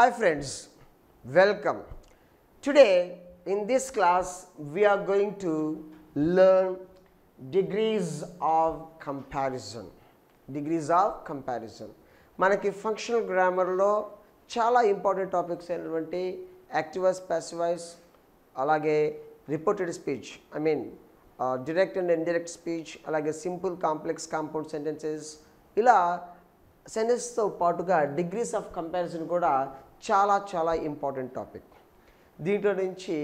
Hi friends, welcome. Today in this class we are going to learn degrees of comparison. Degrees of comparison. మనకి functional గ్రామర్లో చాలా important topics అయినటువంటి active voice, passive voice, అలాగే reported speech, direct and indirect speech, అలాగే simple, complex, compound sentences, ఇలా సెంటెన్స్తో పాటుగా degrees of comparison కూడా చాలా ఇంపార్టెంట్ టాపిక్. దీంట్లో నుంచి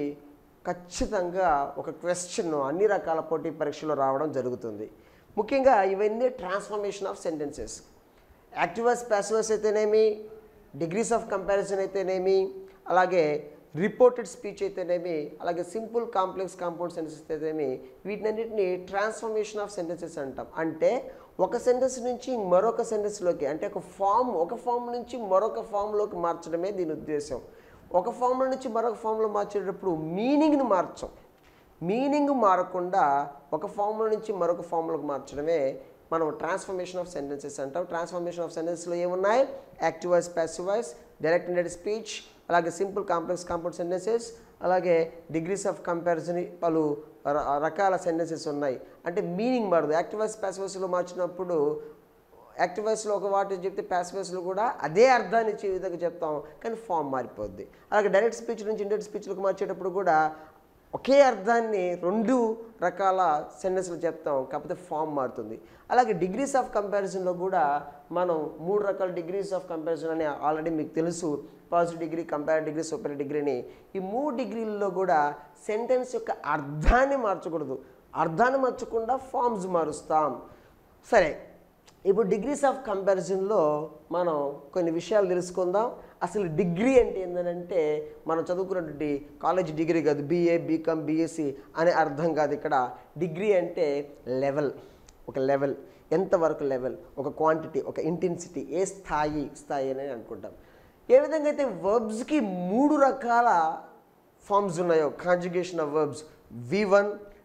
ఖచ్చితంగా ఒక క్వశ్చన్ అన్ని రకాల పోటీ పరీక్షలో రావడం జరుగుతుంది. ముఖ్యంగా ఇవన్నీ transformation of sentences. Active voice, passive voice అయితేనేమి, డిగ్రీస్ ఆఫ్ కంపారిజన్ అయితేనేమి, అలాగే రిపోర్టెడ్ స్పీచ్ అయితేనేమి, అలాగే సింపుల్, కాంప్లెక్స్, కాంపౌండ్ సెంటెన్సెస్ అయితేనేమి, వీటినన్నింటినీ ట్రాన్స్ఫర్మేషన్ ఆఫ్ సెంటెన్సెస్ అంటాం. అంటే ఒక సెంటెన్స్ నుంచి మరొక సెంటెన్స్లోకి, అంటే ఒక ఫామ్ నుంచి మరొక ఫామ్లోకి మార్చడమే దీని ఉద్దేశం. ఒక ఫామ్లో నుంచి మరొక ఫామ్లో మార్చేటప్పుడు మీనింగ్ని మార్చం. మీనింగ్ మారకుండా ఒక ఫామ్లో నుంచి మరొక ఫామ్లోకి మార్చడమే మనం ట్రాన్స్ఫర్మేషన్ ఆఫ్ సెంటెన్సెస్ అంటాం. ట్రాన్స్ఫర్మేషన్ ఆఫ్ సెంటెన్స్లో ఏమున్నాయి? Active voice, passive voice, direct indirect speech, అలాగే సింపుల్, కాంప్లెక్స్, కాంపౌండ్ సెంటెన్సెస్, అలాగే డిగ్రీస్ ఆఫ్ కంపారిజన్, పలు రకాల సెంటెన్సెస్ ఉన్నాయి. అంటే మీనింగ్ మారదు. యాక్టివ్ వాయిస్, పాసివ్ వాయిస్లో మార్చినప్పుడు యాక్టివ్ వాయిస్లో ఒక వాటి చెప్తే పాసివ్ వాయిస్లో కూడా అదే అర్థాన్ని ఇచ్చే విధంగా చెప్తాం, కానీ ఫామ్ మారిపోద్ది. అలాగే డైరెక్ట్ స్పీచ్ నుంచి ఇండైరెక్ట్ స్పీచ్లకు మార్చేటప్పుడు కూడా ఒకే అర్థాన్ని రెండు రకాల సెంటెన్స్లు చెప్తాం, కాకపోతే ఫామ్ మారుతుంది. అలాగే డిగ్రీస్ ఆఫ్ కంపారిజన్లో కూడా మనం 3 రకాల డిగ్రీస్ ఆఫ్ కంపారిజన్ అని ఆల్రెడీ మీకు తెలుసు. Positive degree, compare degree, super డిగ్రీని. ఈ 3 డిగ్రీల్లో కూడా సెంటెన్స్ యొక్క అర్థాన్ని మార్చకూడదు. అర్థాన్ని మార్చకుండా ఫామ్స్ మారుస్తాం. సరే, ఇప్పుడు డిగ్రీస్ ఆఫ్ కంపారిజన్లో మనం కొన్ని విషయాలు తెలుసుకుందాం. అసలు డిగ్రీ అంటే ఏంటంటే మనం చదువుకున్నటువంటి కాలేజ్ డిగ్రీ కాదు, బీఏ, బీకామ్, బీఎస్సీ అనే అర్థం కాదు. ఇక్కడ డిగ్రీ అంటే లెవెల్, ఒక లెవెల్, ఎంతవరకు లెవెల్, ఒక క్వాంటిటీ, ఒక ఇంటెన్సిటీ, ఏ స్థాయి అని అనుకుంటాం. ఏ విధంగా అయితే వర్బ్స్కి 3 రకాల ఫార్మ్స్ ఉన్నాయో, conjugation of verbs V1,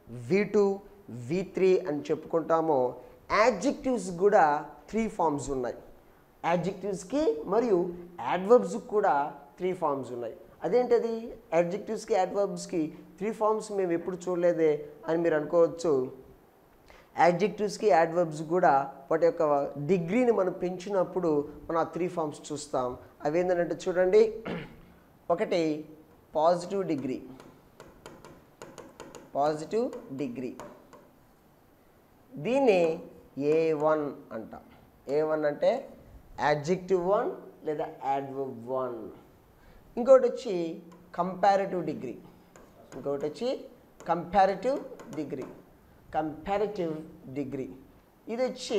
V2, V3 అని చెప్పుకుంటామో, యాడ్జెక్టివ్స్ కూడా 3 ఫార్మ్స్ ఉన్నాయి. యాడ్జెక్టివ్స్కి మరియు యాడ్వర్బ్స్కి కూడా 3 ఫార్మ్స్ ఉన్నాయి. అదేంటది? యాడ్జెక్టివ్స్కి, యాడ్వర్బ్స్కి 3 ఫార్మ్స్ మేము ఎప్పుడు చూడలేదే అని మీరు అనుకోవచ్చు. యాడ్జెక్టివ్స్కి, యాడ్వర్బ్స్ కూడా వాటి యొక్క డిగ్రీని మనం పెంచినప్పుడు మనం ఆ 3 ఫార్మ్స్ చూస్తాం. అవి ఏంటంటే చూడండి, ఒకటి పాజిటివ్ డిగ్రీ. పాజిటివ్ డిగ్రీ దీన్ని A1 అంటాం. A1 అంటే యాడ్జెక్టివ్ 1 లేదా యాడ్వర్బ్ 1. ఇంకోటి వచ్చి కంపారిటివ్ డిగ్రీ. కంపారిటివ్ డిగ్రీ ఇది వచ్చి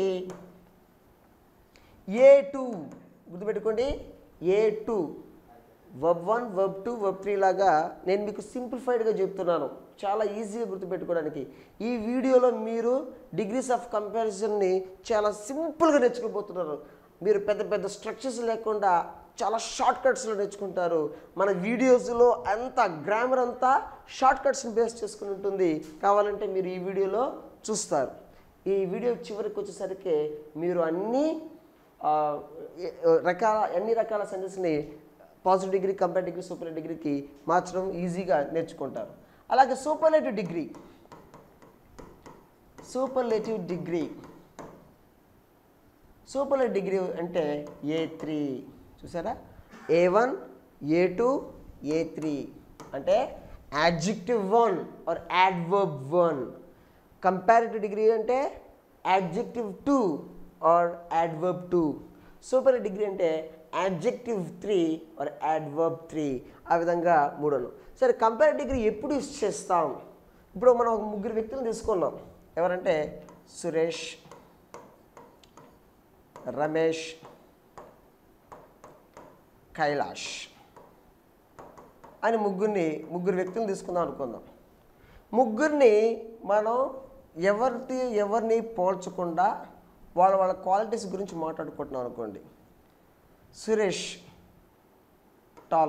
A2. గుర్తుపెట్టుకోండి, A2 వర్బ్ 1, వర్బ్ 2, వర్బ్ 3 లాగా నేను మీకు సింప్లిఫైడ్గా చెప్తున్నాను, చాలా ఈజీగా గుర్తుపెట్టుకోవడానికి. ఈ వీడియోలో మీరు డిగ్రీస్ ఆఫ్ కంపారిజన్ని చాలా సింపుల్గా నేర్చుకోబోతున్నారు. మీరు పెద్ద స్ట్రక్చర్స్ లేకుండా చాలా షార్ట్ కట్స్లో నేర్చుకుంటారు. మన వీడియోస్లో అంతా గ్రామర్ అంతా షార్ట్ కట్స్ని బేస్ చేసుకుని ఉంటుంది. కావాలంటే మీరు ఈ వీడియోలో చూస్తారు. ఈ వీడియో చివరికి వచ్చేసరికి మీరు అన్ని రకాల సెంటెన్స్ని positive degree, compare degree, super డిగ్రీకి మార్చడం ఈజీగా నేర్చుకుంటారు. అలాగే సూపర్లేటివ్ డిగ్రీ అంటే A3. చూసారా? A1, A2, A3 అంటే adjective 1 or adverb 1. Comparative degree అంటే adjective 2 or adverb 2. Super degree అంటే యాడ్జెక్టివ్ 3 ఆర్ యాడ్వర్బ్ 3. ఆ విధంగా 3. సరే, కంపేర్ డిగ్రీ ఎప్పుడు యూజ్ చేస్తాం? ఇప్పుడు మనం ఒక 3 వ్యక్తులను తీసుకున్నాం. ఎవరంటే సురేష్, రమేష్, కైలాష్ అని ముగ్గురు వ్యక్తులను తీసుకుందాం అనుకుందాం. ముగ్గురిని మనం ఎవరిని పోల్చకుండా వాళ్ళ క్వాలిటీస్ గురించి మాట్లాడుకుంటున్నాం అనుకోండి. సురేష్ టాల్,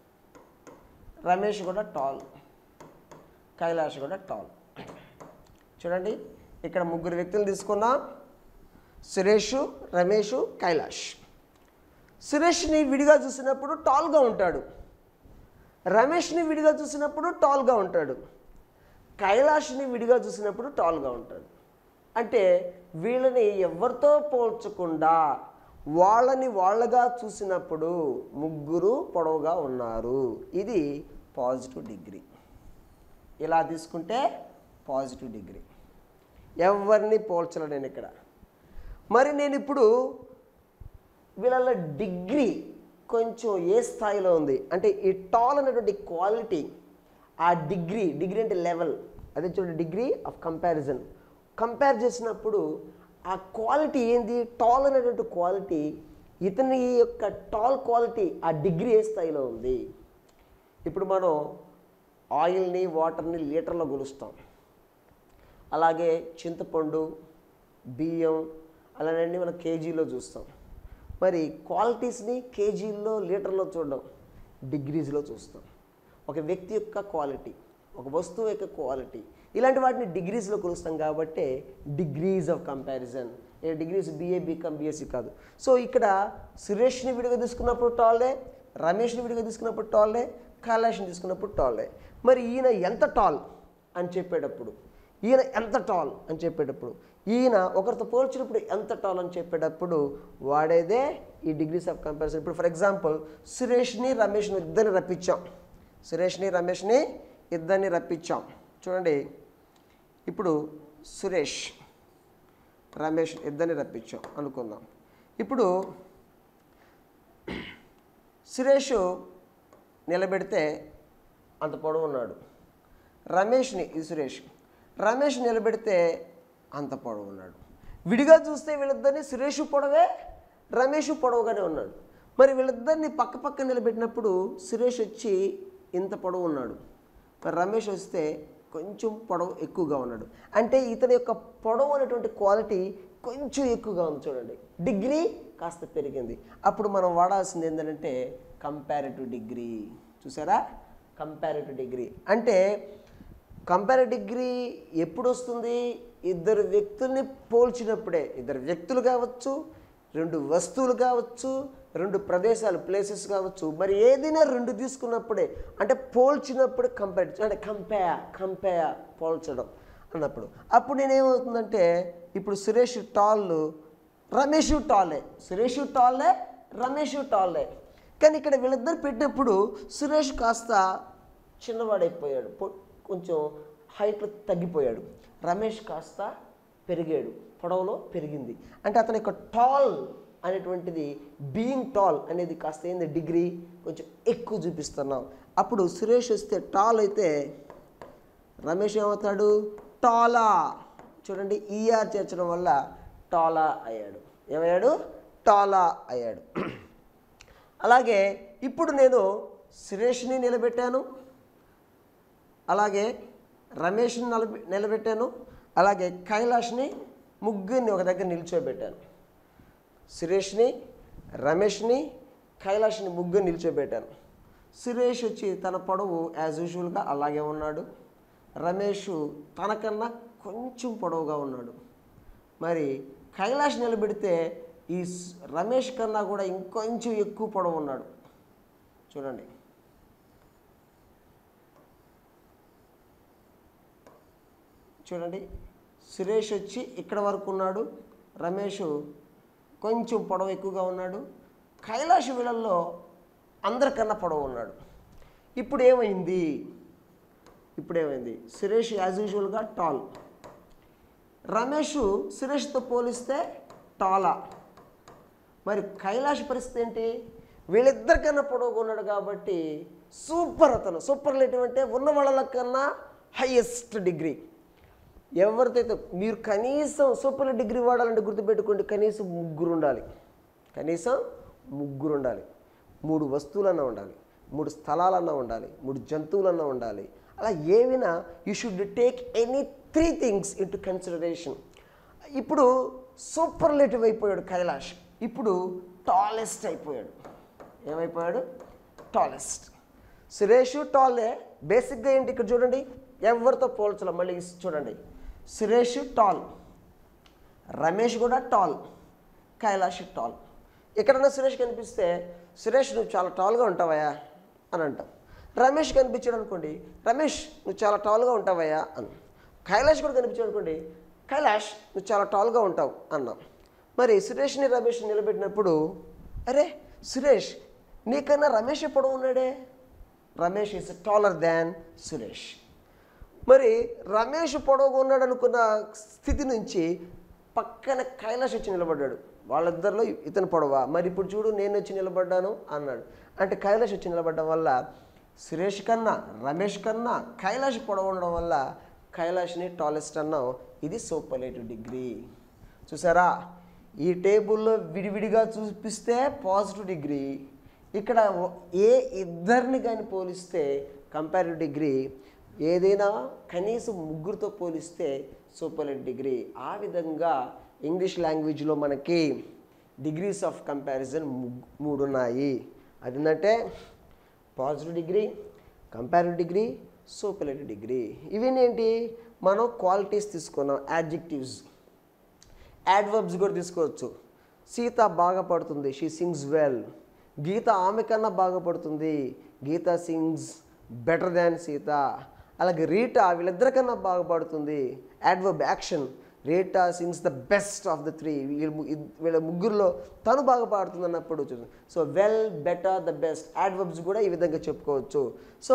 రమేష్ కూడా టాల్, కైలాష్ కూడా టాల్. చూడండి, ఇక్కడ 3 వ్యక్తులు తీసుకున్నాం, సురేష్, రమేష్, కైలాష్. సురేష్ని విడిగా చూసినప్పుడు టాల్గా ఉంటాడు, రమేష్ని విడిగా చూసినప్పుడు టాల్గా ఉంటాడు, కైలాష్ని విడిగా చూసినప్పుడు టాల్గా ఉంటాడు. అంటే వీళ్ళని ఎవరితో పోల్చకుండా వాళ్ళని వాళ్ళగా చూసినప్పుడు ముగ్గురు పొడవుగా ఉన్నారు. ఇది పాజిటివ్ డిగ్రీ. ఇలా తీసుకుంటే పాజిటివ్ డిగ్రీ. ఎవరిని పోల్చలే నేను ఇక్కడ. మరి నేను ఇప్పుడు వీళ్ళ డిగ్రీ కొంచెం ఏ స్థాయిలో ఉంది అంటే ఈ టాల్ అనేటువంటి క్వాలిటీ, ఆ డిగ్రీ అంటే లెవెల్, అదే చూడండి డిగ్రీ ఆఫ్ కంపారిజన్. కంపేర్ చేసినప్పుడు ఆ క్వాలిటీ ఏంది, టాల్ అనేటువంటి క్వాలిటీ, ఇతని యొక్క టాల్ క్వాలిటీ ఆ డిగ్రీ ఏ స్థాయిలో ఉంది. ఇప్పుడు మనం ఆయిల్ని వాటర్ని లీటర్లో కొలుస్తాం, అలాగే చింతపండు బియ్యం అలానే మనం కేజీలో చూస్తాం. మరి క్వాలిటీస్ని కేజీల్లో లీటర్లో చూడడం, డిగ్రీస్లో చూస్తాం. ఒక వ్యక్తి యొక్క క్వాలిటీ, ఒక వస్తువు యొక్క క్వాలిటీ, ఇలాంటి వాటిని డిగ్రీస్లో కొలుస్తాం. కాబట్టి డిగ్రీస్ ఆఫ్ కంపారిజన్. ఏ డిగ్రీస్ బిఏ బీకామ్ బిఎస్సి కాదు. సో ఇక్కడ సురేష్ని విడిగా తీసుకున్నప్పుడు టాలే, రమేష్ని విడిగా తీసుకున్నప్పుడు టాలే, కైలాష్ని తీసుకున్నప్పుడు టాలే. మరి ఈయన ఎంత టాల్ అని చెప్పేటప్పుడు, ఈయన ఎంత టాల్ అని చెప్పేటప్పుడు, ఈయన ఒకరితో పోల్చినప్పుడు ఎంత టాల్ అని చెప్పేటప్పుడు వాడేదే ఈ డిగ్రీస్ ఆఫ్ కంపారిజన్. ఇప్పుడు ఫర్ ఎగ్జాంపుల్ సురేష్ని రమేష్ని ఇద్దరిని రప్పించాం, సురేష్ని రమేష్ని ఇద్దరిని రప్పించాం. చూడండి, ఇప్పుడు సురేష్ రమేష్ ఇద్దరిని రప్పించాం అనుకుందాం. ఇప్పుడు సురేష్ నిలబెడితే అంత పొడవు ఉన్నాడు, రమేష్ని, ఇది సురేష్, రమేష్ నిలబెడితే అంత పొడవు ఉన్నాడు. విడిగా చూస్తే వీళ్ళిద్దరిని సురేష్ పొడవే, రమేష్ పొడవుగానే ఉన్నాడు. మరి వీళ్ళిద్దరిని పక్క పక్క నిలబెట్టినప్పుడు సురేష్ వచ్చి ఇంత పొడవు ఉన్నాడు, మరి రమేష్ వస్తే కొంచెం పొడవు ఎక్కువగా ఉన్నాడు. అంటే ఇతని యొక్క పొడవు అనేటువంటి క్వాలిటీ కొంచెం ఎక్కువగా ఉంది. చూడండి, డిగ్రీ కాస్త పెరిగింది. అప్పుడు మనం వాడాల్సింది ఏంటంటే కంపారిటివ్ డిగ్రీ. చూసారా, కంపారిటివ్ డిగ్రీ అంటే కంపారిటివ్ డిగ్రీ ఎప్పుడు వస్తుంది? ఇద్దరు వ్యక్తుల్ని పోల్చినప్పుడే. ఇద్దరు వ్యక్తులు కావచ్చు, రెండు వస్తువులు కావచ్చు, రెండు ప్రదేశాలు ప్లేసెస్ కావచ్చు, మరి ఏదైనా రెండు తీసుకున్నప్పుడే, అంటే పోల్చినప్పుడు కంపేర్, అంటే కంపేర్ పోల్చడం అన్నప్పుడు. అప్పుడు నేనేమవుతుందంటే ఇప్పుడు సురేష్ టాల్, రమేష్ టాలే, సురేష్ టాలే, రమేష్ టాలే. కానీ ఇక్కడ వీళ్ళిద్దరు పెట్టినప్పుడు సురేష్ కాస్త చిన్నవాడైపోయాడు, కొంచెం హైట్లో తగ్గిపోయాడు, రమేష్ కాస్త పెరిగాడు, పొడవులో పెరిగింది. అంటే అతని యొక్క టాల్ అనేటువంటిది, బీయింగ్ టాల్ అనేది కాస్త ఏంది, డిగ్రీ కొంచెం ఎక్కువ చూపిస్తున్నాం. అప్పుడు సురేష్ వస్తే టాల్ అయితే రమేష్ ఏమవుతాడు, టాలా. చూడండి, ఈఆర్ చేర్చడం వల్ల టాలా అయ్యాడు. ఏమయ్యాడు, టాలా అయ్యాడు. అలాగే ఇప్పుడు నేను సురేష్ని నిలబెట్టాను, అలాగే రమేష్ని నిలబెట్టాను, అలాగే కైలాష్ని, ముగ్గురిని ఒక దగ్గర నిల్చోబెట్టాను. సురేష్ని, రమేష్ని, కైలాష్ని ముగ్గురు నిల్చోబెట్టాను. సురేష్ వచ్చి తన పొడవు యాజ్ యూజువల్గా అలాగే ఉన్నాడు, రమేష్ తనకన్నా కొంచెం పొడవుగా ఉన్నాడు. మరి కైలాష్ నిలబెడితే ఈ రమేష్ కన్నా కూడా ఇంకొంచెం ఎక్కువ పొడవు ఉన్నాడు. చూడండి, చూడండి, సురేష్ వచ్చి ఇక్కడ వరకు ఉన్నాడు, రమేష్ కొంచెం పొడవు ఎక్కువగా ఉన్నాడు, కైలాష్ వీళ్ళల్లో అందరికన్నా పొడవు ఉన్నాడు. ఇప్పుడు ఏమైంది, సురేష్ యాజ్ యూజువల్గా టాల్, రమేష్ సురేష్తో పోలిస్తే టాలా. మరి కైలాష్ పరిస్థితి ఏంటి, వీళ్ళిద్దరికన్నా పొడవుగా ఉన్నాడు కాబట్టి సూపర్, అతను సూపర్లేటివ్ అంటే ఉన్న వాళ్ళ కన్నా హైయెస్ట్ డిగ్రీ. ఎవరితో మీరు కనీసం సూపర్ డిగ్రీ వాడాలంటే గుర్తుపెట్టుకోండి, కనీసం ముగ్గురు ఉండాలి, మూడు వస్తువులన్నా ఉండాలి, మూడు స్థలాలన్నా ఉండాలి, మూడు జంతువులన్నా ఉండాలి. అలా ఏమైనా you should take any 3 things into consideration. ఇప్పుడు సూపర్లేటివ్ అయిపోయాడు కైలాష్, ఇప్పుడు టాలెస్ట్ అయిపోయాడు. ఏమైపోయాడు, టాలెస్ట్. సురేష్ టాలే, బేసిక్గా ఏంటి ఇక్కడ చూడండి, ఎవరితో పోల్చలే. మళ్ళీ చూడండి, సురేష్ టాల్, రమేష్ కూడా టాల్, కైలాష్ టాల్. ఎక్కడన్నా సురేష్ కనిపిస్తే సురేష్ నువ్వు చాలా టాల్గా ఉంటావయ్యా అని అంటాం. రమేష్ కనిపించాడు అనుకోండి, రమేష్ నువ్వు చాలా టాల్గా ఉంటావయ్యా అని. కైలాష్ కూడా కనిపించాడు అనుకోండి, కైలాష్ నువ్వు చాలా టాల్గా ఉంటావు అన్నాం. మరి సురేష్ని రమేష్ని నిలబెట్టినప్పుడు అరే సురేష్ నీకన్నా రమేష్ పొడవు ఉన్నాడే, Ramesh is taller than Suresh. మరి రమేష్ పొడవుగా ఉన్నాడు అనుకున్న స్థితి నుంచి పక్కన కైలాష్ వచ్చి నిలబడ్డాడు. వాళ్ళిద్దరిలో ఇతను పొడవా, మరి ఇప్పుడు చూడు నేను వచ్చి నిలబడ్డాను అన్నాడు. అంటే కైలాష్ వచ్చి నిలబడడం వల్ల సురేష్ కన్నా రమేష్ కన్నా కైలాష్ పొడవు ఉండడం వల్ల కైలాష్ని టాలెస్ట్ అన్నాం. ఇది సూపర్లేటివ్ డిగ్రీ. చూసారా, ఈ టేబుల్లో విడివిడిగా చూపిస్తే పాజిటివ్ డిగ్రీ, ఇక్కడ ఏ ఇద్దరిని కానీ పోలిస్తే కంపారిటివ్ డిగ్రీ, ఏదైనా కనీసం ముగ్గురితో పోలిస్తే సూపర్లేటివ్ డిగ్రీ. ఆ విధంగా ఇంగ్లీష్ లాంగ్వేజ్లో మనకి డిగ్రీస్ ఆఫ్ కంపారిజన్ 3 ఉన్నాయి. అది ఏంటంటే positive degree, comparative degree, superlative degree. ఇవన్నీ ఏంటి, మనం క్వాలిటీస్ తీసుకున్నాం. యాడ్జెక్టివ్స్, యాడ్వర్బ్స్ కూడా తీసుకోవచ్చు. సీత బాగా పడుతుంది, షీ సింగ్స్ వెల్. గీత ఆమె కన్నా బాగా పడుతుంది, Geeta sings better than Sita. అలాగే రీటా వీళ్ళిద్దరికన్నా బాగా పాడుతుంది, adverb action, Rita sings the best of the 3. వీళ్ళ ముగ్గురులో తను బాగా పాడుతుంది అన్నప్పుడు. So well, better, the best adverbs కూడా ఈ విధంగా చెప్పుకోవచ్చు. సో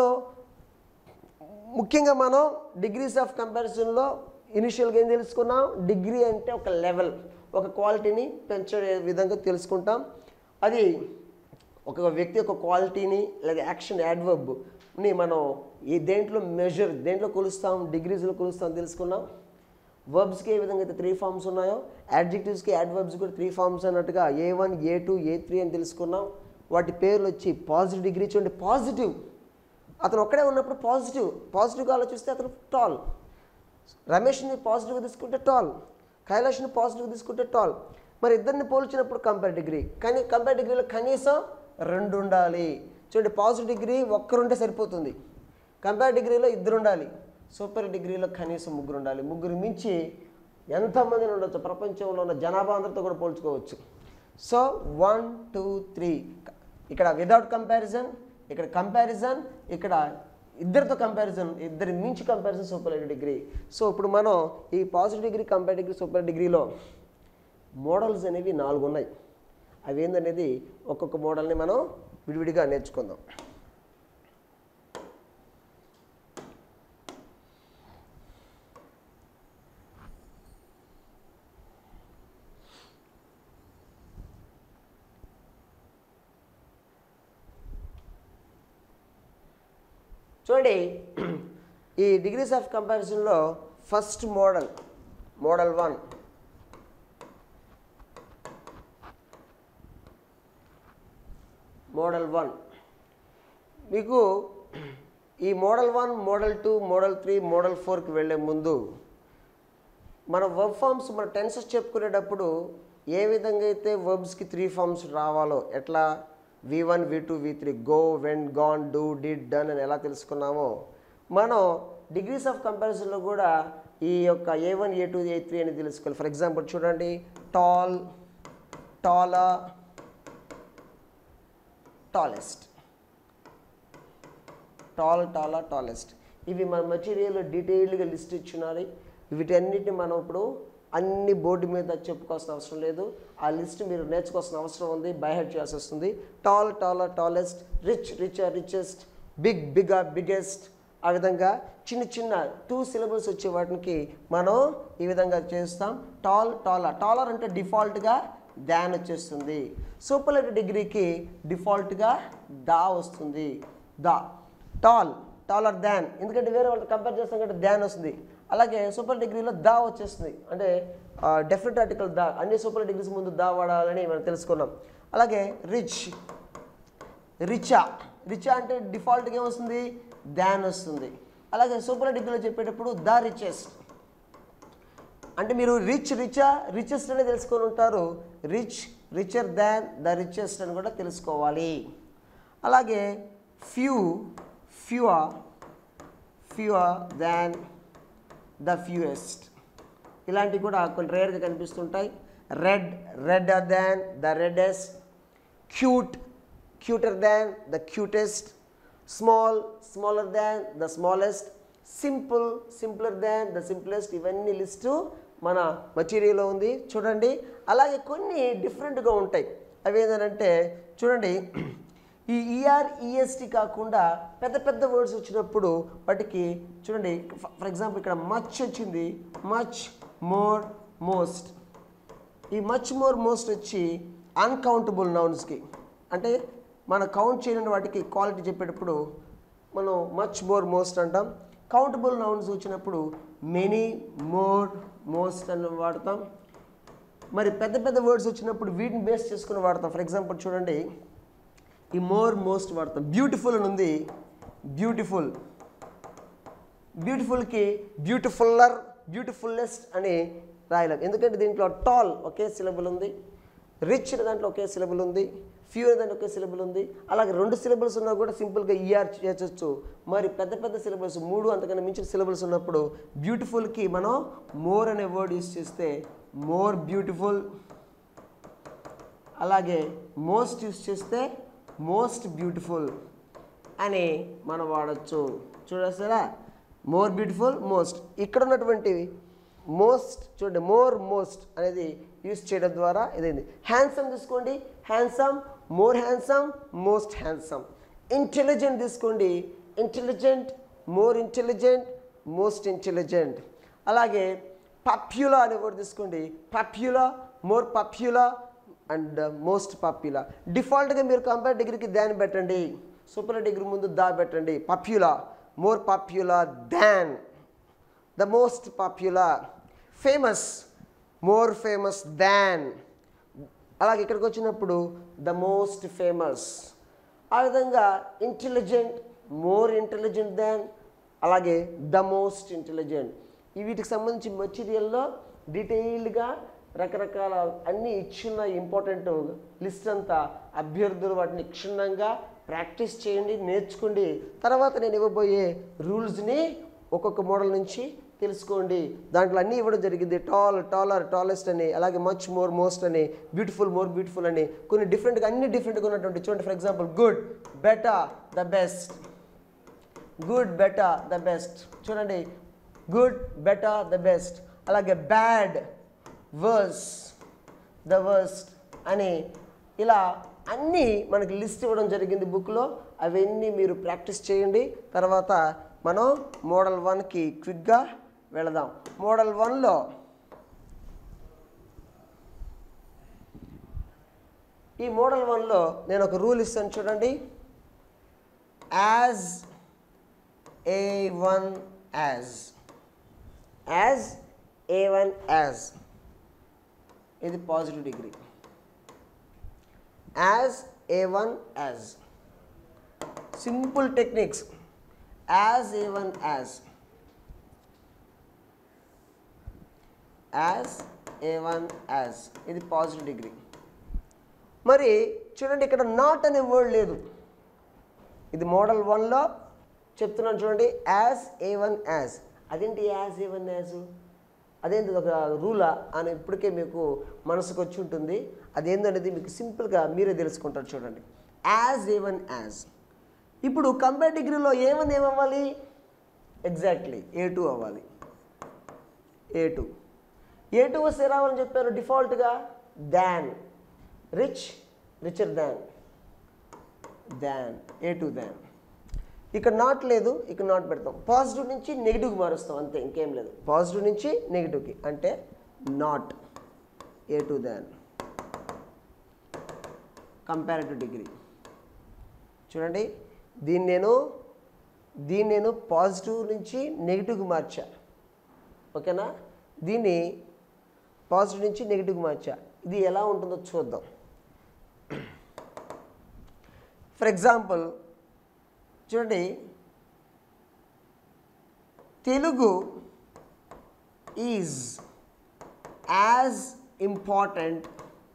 ముఖ్యంగా మనం డిగ్రీస్ ఆఫ్ కంపారిజన్లో ఇనిషియల్గా ఏం తెలుసుకున్నాం, డిగ్రీ అంటే ఒక లెవెల్, ఒక క్వాలిటీని పెంచే విధంగా తెలుసుకుంటాం. అది ఒక వ్యక్తి యొక్క క్వాలిటీని లేదా యాక్షన్ యాడ్వర్బ్ని మనం దేంట్లో దేంట్లో కొలుస్తాం, డిగ్రీస్లో కొలుస్తాం తెలుసుకున్నాం. వర్బ్స్కి ఏ విధంగా అయితే 3 ఫార్మ్స్ ఉన్నాయో, యాడ్జెక్టివ్స్కి యాడ్వర్బ్స్ కూడా 3 ఫార్మ్స్ అన్నట్టుగా A1, A2, A3 అని తెలుసుకున్నాం. వాటి పేర్లు వచ్చి పాజిటివ్ డిగ్రీ. చూడండి, పాజిటివ్ అతను ఒక్కడే ఉన్నప్పుడు పాజిటివ్గా ఆలోచిస్తే అతను టాల్. రమేష్ని పాజిటివ్గా తీసుకుంటే టాల్, కైలాష్ని పాజిటివ్గా తీసుకుంటే టాల్. మరి ఇద్దరిని పోల్చినప్పుడు కంపేర్ డిగ్రీ, కానీ కంపేర్ డిగ్రీలో కనీసం 2 ఉండాలి. చూడండి, పాజిటివ్ డిగ్రీ ఒక్కరుంటే సరిపోతుంది, కంపేర్ డిగ్రీలో 2 ఉండాలి, సూపర్ డిగ్రీలో కనీసం 3 ఉండాలి. 3 మించి ఎంతమందిని ఉండొచ్చు, ప్రపంచంలో ఉన్న జనాభా అందరితో కూడా పోల్చుకోవచ్చు. సో 1, 2, 3 ఇక్కడ వితౌట్ కంపారిజన్, ఇక్కడ కంపారిజన్, ఇక్కడ ఇద్దరితో కంపారిజన్, ఇద్దరి మించి కంపారిజన్ సూపర్లేటివ్ డిగ్రీ. సో ఇప్పుడు మనం ఈ positive degree, compare degree, super డిగ్రీలో మోడల్స్ అనేవి 4 ఉన్నాయి. అవి ఏందనేది ఒక్కొక్క మోడల్ని మనం విడివిడిగా నేర్చుకుందాం. చూడండి, ఈ డిగ్రీస్ ఆఫ్ కంపారిజన్లో ఫస్ట్ మోడల్ 1. మోడల్ 1 మీకు ఈ మోడల్ 1, మోడల్ 2, మోడల్ 3, మోడల్ 4కి వెళ్ళే ముందు మన వర్బ్ ఫార్మ్స్, మన టెన్సెస్ చెప్పుకునేటప్పుడు ఏ విధంగా అయితే వర్బ్స్కి 3 ఫార్మ్స్ రావాలో, ఎట్లా V1, V2, V3, go, went, gone, do, did, done అని ఎలా తెలుసుకున్నామో, మనం డిగ్రీస్ ఆఫ్ కంపారిజన్లో కూడా ఈ యొక్క A1, A2, A3 అని తెలుసుకోవాలి. ఫర్ ఎగ్జాంపుల్ చూడండి, tall, taller, tallest, tall, taller, tallest. ఇవి మన మెటీరియల్ డీటెయిల్డ్గా లిస్ట్ ఇచ్చున్నారు. వీటన్నిటిని మనం ఇప్పుడు అన్ని బోర్డు మీద చెప్పుకోవాల్సిన అవసరం లేదు. ఆ లిస్ట్ మీరు నేర్చుకోవాల్సిన అవసరం ఉంది, బైహెడ్ చేయాల్సి వస్తుంది. Tall, taller, tallest, rich, richer, richest, big, bigger, biggest. ఆ విధంగా చిన్న చిన్న 2 సిలబుల్స్ వచ్చే వాటికి మనం ఈ విధంగా చేస్తాం. Tall, taller. టాలర్ అంటే డిఫాల్ట్గా దాన్ వచ్చేస్తుంది. సూపర్లేటివ్ డిగ్రీకి డిఫాల్ట్గా దా వస్తుంది. దా. టాల్, టాలర్ దాన్, ఎందుకంటే వేరే వాళ్ళతో కంపేర్ చేస్తాం కాబట్టి దాన్ వస్తుంది. అలాగే సూపర్ డిగ్రీలో దా వచ్చేస్తుంది, అంటే డెఫినెట్ ఆర్టికల్ దా. అన్ని సూపర్ డిగ్రీస్ ముందు దా వాడాలని మనం తెలుసుకున్నాం. అలాగే రిచ్, రిచా. రిచా అంటే డిఫాల్ట్గా ఏమొస్తుంది, దాన్ వస్తుంది. అలాగే సూపర్ డిగ్రీలో చెప్పేటప్పుడు ద రిచెస్ట్, అంటే మీరు రిచ్, రిచా, రిచెస్ట్ అనే తెలుసుకొని ఉంటారు. Rich, richer than, the richest అని కూడా తెలుసుకోవాలి. అలాగే ఫ్యూ, ఫ్యూఆర్, ఫ్యూఆర్ దాన్ ద ఫ్యూయెస్ట్. ఇలాంటివి కూడా కొన్ని రేర్గా కనిపిస్తుంటాయి. Red, redder than the reddest. cute, cuter than, the cutest, small, smaller than, the smallest, simple, simpler than, the simplest. ఇవన్నీ లిస్టు మన మెటీరియల్లో ఉంది చూడండి. అలాగే కొన్ని డిఫరెంట్గా ఉంటాయి. అవి ఏంటంటే చూడండి, ఈ ఈఆర్ ఈఎస్టీ కాకుండా పెద్ద పెద్ద వర్డ్స్ వచ్చినప్పుడు వాటికి చూడండి, ఫర్ ఎగ్జాంపుల్ ఇక్కడ మచ్ వచ్చింది, మచ్, మోర్, మోస్ట్. ఈ మచ్, మోర్, మోస్ట్ వచ్చి అన్కౌంటబుల్ నౌన్స్కి, అంటే మనం కౌంట్ చేయని వాటికి క్వాలిటీ చెప్పేటప్పుడు మనం మచ్, మోర్, మోస్ట్ అంటాం. కౌంటబుల్ నౌన్స్ వచ్చినప్పుడు మెనీ, మోర్, మోస్ట్ అని వాడతాం. మరి పెద్ద పెద్ద వర్డ్స్ వచ్చినప్పుడు వీటిని బేస్ చేసుకుని వాడతాం. ఫర్ ఎగ్జాంపుల్ చూడండి, ఈ మోర్, మోస్ట్ వాడతాం. బ్యూటిఫుల్ అని ఉంది, బ్యూటిఫుల్. బ్యూటిఫుల్కి బ్యూటిఫుల్లర్, బ్యూటిఫుల్లెస్ట్ అని రాయలేం, ఎందుకంటే దీంట్లో టాల్ ఒకే సిలబుల్ ఉంది, రిచ్ అనే దాంట్లో ఒకే సిలబుల్ ఉంది, ఫ్యూ అనే దాంట్లో ఒకే సిలబుల్ ఉంది. అలాగే 2 సిలబుల్స్ ఉన్నా కూడా సింపుల్గా ఈఆర్ చేయొచ్చు. మరి పెద్ద పెద్ద సిలబుల్స్ 3 అంతకన్నా మించిన సిలబుల్స్ ఉన్నప్పుడు బ్యూటిఫుల్కి మనం మోర్ అనే వర్డ్ యూస్ చేస్తే మోర్ బ్యూటిఫుల్. అలాగే మోస్ట్ యూస్ చేస్తే మోస్ట్ బ్యూటిఫుల్ అని మనం వాడచ్చు. చూడేస్తారా, మోర్ బ్యూటిఫుల్, మోస్ట్. ఇక్కడ ఉన్నటువంటి మోస్ట్ చూడండి, మోర్, మోస్ట్ అనేది యూస్ చేయడం ద్వారా ఇదైంది. హ్యాండ్సమ్ తీసుకోండి, handsome, more handsome, most handsome. Intelligent తీసుకోండి, intelligent, more intelligent, most intelligent. అలాగే పాప్యులర్ అనే వర్డ్ తీసుకోండి, popular, more popular and most popular. డిఫాల్ట్గా మీరు కంపేర్ డిగ్రీకి దాన్ని పెట్టండి, సూపర్ డిగ్రీ ముందు దా పెట్టండి. Popular, more popular than, the most popular. Famous, more famous than. అలాగే ఇక్కడికి వచ్చినప్పుడు ద మోస్ట్ ఫేమస్. ఆ విధంగా ఇంటెలిజెంట్, మోర్ ఇంటెలిజెంట్ దాన్, అలాగే ద మోస్ట్ ఇంటెలిజెంట్. వీటికి సంబంధించి మెటీరియల్లో డీటెయిల్డ్గా రకరకాల అన్నీ ఇచ్చిన ఇంపార్టెంట్ లిస్ట్ అంతా అభ్యర్థులు వాటిని క్షుణ్ణంగా ప్రాక్టీస్ చేయండి, నేర్చుకోండి. తర్వాత నేను ఇవ్వబోయే రూల్స్ని ఒక్కొక్క మోడల్ నుంచి తెలుసుకోండి. దాంట్లో అన్నీ ఇవ్వడం జరిగింది. టాల్, టాలర్, టాలెస్ట్ అని, అలాగే మచ్, మోర్, మోస్ట్ అని, బ్యూటిఫుల్, మోర్ బ్యూటిఫుల్ అని, కొన్ని డిఫరెంట్గా అన్ని డిఫరెంట్గా ఉన్నటువంటి చూడండి. For example good, better, the best. Good, better, the best. చూడండి, గుడ్, బెటర్, ద బెస్ట్. అలాగే బ్యాడ్, వర్స్, ద వర్స్ట్ అని ఇలా అన్నీ మనకి లిస్ట్ ఇవ్వడం జరిగింది బుక్లో. అవన్నీ మీరు ప్రాక్టీస్ చేయండి. తర్వాత మనం మోడల్ 1కి క్విక్గా వెళదాం. మోడల్ 1లో ఈ మోడల్ 1లో నేను ఒక రూల్ ఇస్తాను చూడండి. As A1 as, as A1 as, ఇది positive degree. As A1 as, simple techniques. As A1 as, as A1 as, ఇది పాజిటివ్ డిగ్రీ. మరి చూడండి, ఇక్కడ నాట్ అనే వర్డ్ లేదు. ఇది మోడల్ 1లో చెప్తున్నాను చూడండి. యాజ్ A1 as, అదేంటి యాజ్ A1 as, అదేంటి ఒక రూలా అని ఇప్పటికే మీకు మనసుకు వచ్చి ఉంటుంది. అదేందనేది మీకు సింపుల్గా మీరే తెలుసుకుంటారు చూడండి. As A1 as. ఇప్పుడు కంపేర్ డిగ్రీలో A1 ఏమవ్వాలి? ఎగ్జాక్ట్లీ A2 అవ్వాలి. A2 వస్తే రావాలని చెప్పారు డిఫాల్ట్గా. Than, rich, richer than, A2 than. ఇక్కడ నాట్ లేదు, ఇక్కడ నాట్ పెడతాం. పాజిటివ్ నుంచి నెగిటివ్కి మారుస్తాం, అంతే, ఇంకేం లేదు. పాజిటివ్ నుంచి నెగిటివ్కి అంటే not, A2 than. Comparative degree చూడండి, దీన్ని నేను పాజిటివ్ నుంచి నెగిటివ్కి మార్చా. ఓకేనా? దీన్ని పాజిటివ్ నుంచి నెగిటివ్కి మార్చా. ఇది ఎలా ఉంటుందో చూద్దాం. ఫర్ ఎగ్జాంపుల్ చూడండి, Telugu is as important,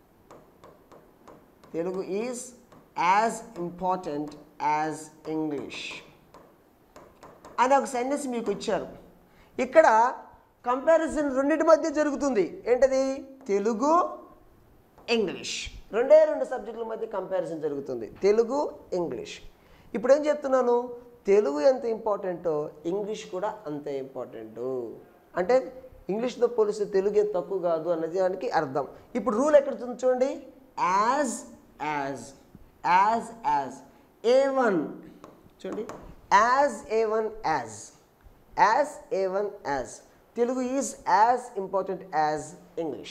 Telugu is as important as English అని ఒక సెంటెన్స్ మీకు ఇచ్చారు. ఇక్కడ కంపారిజన్ రెండింటి మధ్య జరుగుతుంది. ఏంటది? తెలుగు, ఇంగ్లీష్. రెండు సబ్జెక్టుల మధ్య కంపారిజన్ జరుగుతుంది, తెలుగు ఇంగ్లీష్. ఇప్పుడు ఏం చెప్తున్నాను, తెలుగు ఎంత ఇంపార్టెంటో ఇంగ్లీష్ కూడా అంతే ఇంపార్టెంటు. అంటే ఇంగ్లీష్తో పోలిస్తే తెలుగు ఎంత తక్కువ కాదు అన్నది దానికి అర్థం. ఇప్పుడు రూల్ ఎక్కడ చూడండి, as as as as A1 చూడండి, as A1 as A1 as Telugu is as important as English.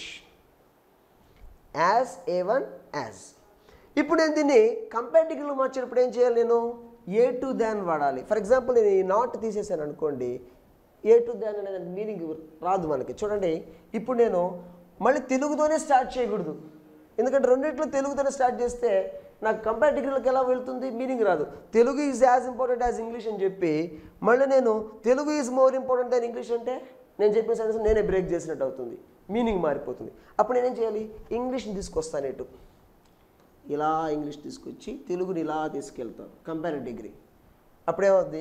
As A1 as. ఇప్పుడు నేను దీన్ని కంపేర్ డిగ్రీలో మార్చేటప్పుడు ఏం చేయాలి, నేను A2 దాన్ వాడాలి. ఫర్ ఎగ్జాంపుల్ నేను ఈ నాట్ తీసేసాను అనుకోండి, A2 దాన్ అనేది మీనింగ్ రాదు మనకి. చూడండి ఇప్పుడు నేను మళ్ళీ తెలుగుతోనే స్టార్ట్ చేయకూడదు, ఎందుకంటే రెండింటిలో తెలుగుతోనే స్టార్ట్ చేస్తే నాకు కంపేర్ డిగ్రీలోకి ఎలా వెళ్తుంది, మీనింగ్ రాదు. Telugu is as important as English అని చెప్పి మళ్ళీ నేను Telugu is more important than English అంటే నేను చెప్పిన సెన్స్ నేనే బ్రేక్ చేసినట్టు అవుతుంది, మీనింగ్ మారిపోతుంది. అప్పుడు నేనేం చేయాలి, ఇంగ్లీష్ని తీసుకొస్తాను ఇటు, ఇలా ఇంగ్లీష్ తీసుకొచ్చి తెలుగుని ఇలా తీసుకెళ్తాను కంపేర్ డిగ్రీ. అప్పుడేమవుద్ది,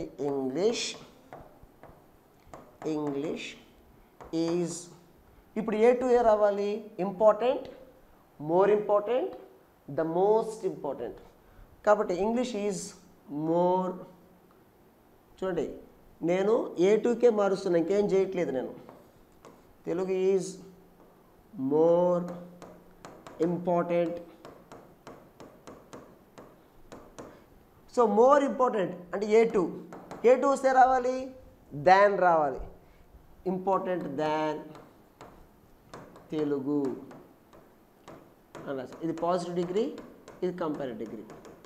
ఇంగ్లీష్ ఈజ్, ఇప్పుడు A2 ఏ రావాలి, important, more important, the most important. కాబట్టి ఇంగ్లీష్ ఈజ్ మోర్. చూడండి నేను A2కే మారుస్తున్నా, ఇంకేం చేయట్లేదు నేను. Telugu is more important. So more important అంటే A2 వస్తే రావాలి, దాన్ రావాలి, ఇంపార్టెంట్ దాన్ తెలుగు అలా. ఇది పాజిటివ్ డిగ్రీ, ఇది కంపారిటివ్ డిగ్రీ.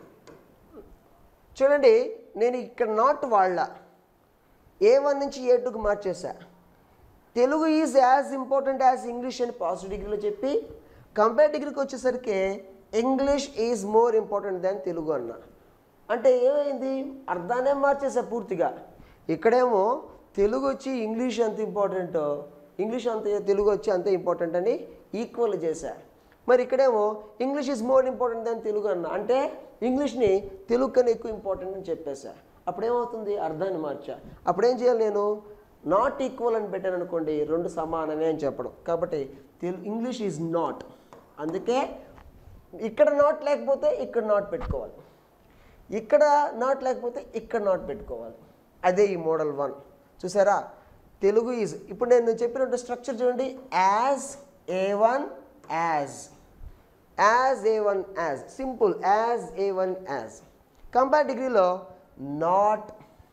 చూడండి నేను ఇక్కడ నాట్ వాళ్ళ A1 నుంచి A2కి మార్చేసా. Telugu is as important as English అని పాజిటివ్ డిగ్రీలో చెప్పి కంపేర్ డిగ్రీకి వచ్చేసరికి English is more important than Telugu అన్నా. అంటే ఏమైంది, అర్థాన్నే మార్చేసా పూర్తిగా. ఇక్కడేమో తెలుగు వచ్చి ఇంగ్లీష్ ఎంత ఇంపార్టెంటో ఇంగ్లీష్ అంత తెలుగు వచ్చి అంతే ఇంపార్టెంట్ అని ఈక్వల్ చేశా. మరి ఇక్కడేమో English is more important than Telugu అన్న, అంటే ఇంగ్లీష్ని తెలుగు కన్నా ఎక్కువ ఇంపార్టెంట్ అని చెప్పేశా. అప్పుడేమవుతుంది, అర్థాన్ని మార్చా. అప్పుడేం చేయాలి, నేను నాట్ ఈక్వల్ అని పెట్టాను అనుకోండి, రెండు సమానమే అని చెప్పడం. కాబట్టి ఇంగ్లీష్ ఈజ్ నాట్, అందుకే ఇక్కడ నాట్ లేకపోతే ఇక్కడ నాట్ పెట్టుకోవాలి, ఇక్కడ నాట్ లేకపోతే ఇక్కడ నాట్ పెట్టుకోవాలి. అదే ఈ మోడల్ 1 చూసారా. తెలుగు ఈజ్, ఇప్పుడు నేను చెప్పినట్టు స్ట్రక్చర్ చూడండి, as A1 as A1 as, simple as A1 as. Compare డిగ్రీలో నాట్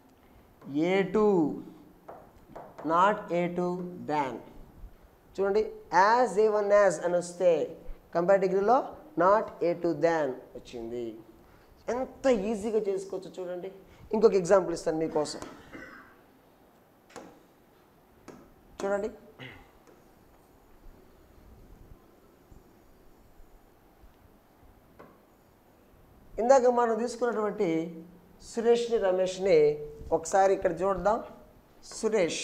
A2 దాన్. చూడండి యాజ్ A1 యాజ్ అని వస్తే కంపేర్ డిగ్రీలో నాట్ A2 దాన్ వచ్చింది. ఎంత ఈజీగా చేసుకోవచ్చు చూడండి. ఇంకొక ఎగ్జాంపుల్ ఇస్తాను మీకోసం, చూడండి. ఇందాక మనం తీసుకున్నటువంటి సురేష్ని రమేష్ని ఒకసారి ఇక్కడ చూద్దాం. సురేష్,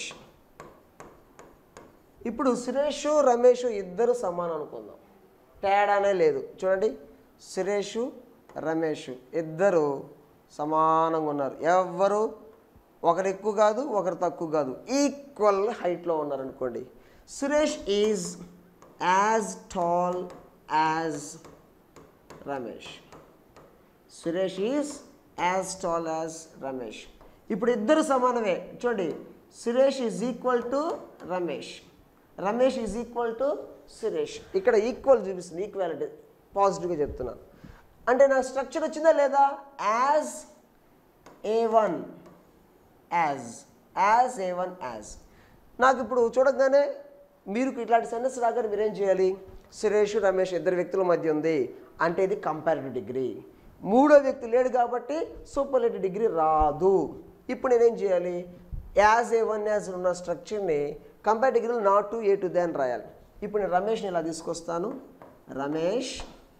ఇప్పుడు సురేష్ రమేష్ ఇద్దరు సమానం అనుకుందాం, తేడానే లేదు. చూడండి సురేష్ రమేష్ ఇద్దరు సమానంగా ఉన్నారు, ఎవ్వరు ఒకరు ఎక్కువ కాదు ఒకరు తక్కువ కాదు, ఈక్వల్ హైట్లో ఉన్నారు అనుకోండి. Suresh is as tall as Ramesh. Suresh is as tall as Ramesh. ఇప్పుడు ఇద్దరు సమానమే. చూడండి Suresh is equal to Ramesh, Ramesh is equal to Suresh. ఇక్కడ ఈక్వల్ చూపిస్తుంది, ఈక్వాలిటీ పాజిటివ్గా చెప్తున్నాను. అంటే నా స్ట్రక్చర్ వచ్చిందా లేదా, as A1 as A1 as. నాకు ఇప్పుడు చూడగానే మీరు ఇట్లాంటి సెంటెన్స్ రాగానే మీరేం చేయాలి, సురేష్ రమేష్ ఇద్దరు వ్యక్తుల మధ్య ఉంది అంటే ఇది కంపారిటివ్ డిగ్రీ. మూడో వ్యక్తి లేడు కాబట్టి సూపర్లేటివ్ డిగ్రీ రాదు. ఇప్పుడు నేనేం చేయాలి, యాజ్ A1 యాజ్ ఉన్న స్ట్రక్చర్ని కంపారిటివ్ డిగ్రీలో నాట్ A2 దాన్ రాయాలి. ఇప్పుడు నేను రమేష్ని ఇలా తీసుకొస్తాను, Ramesh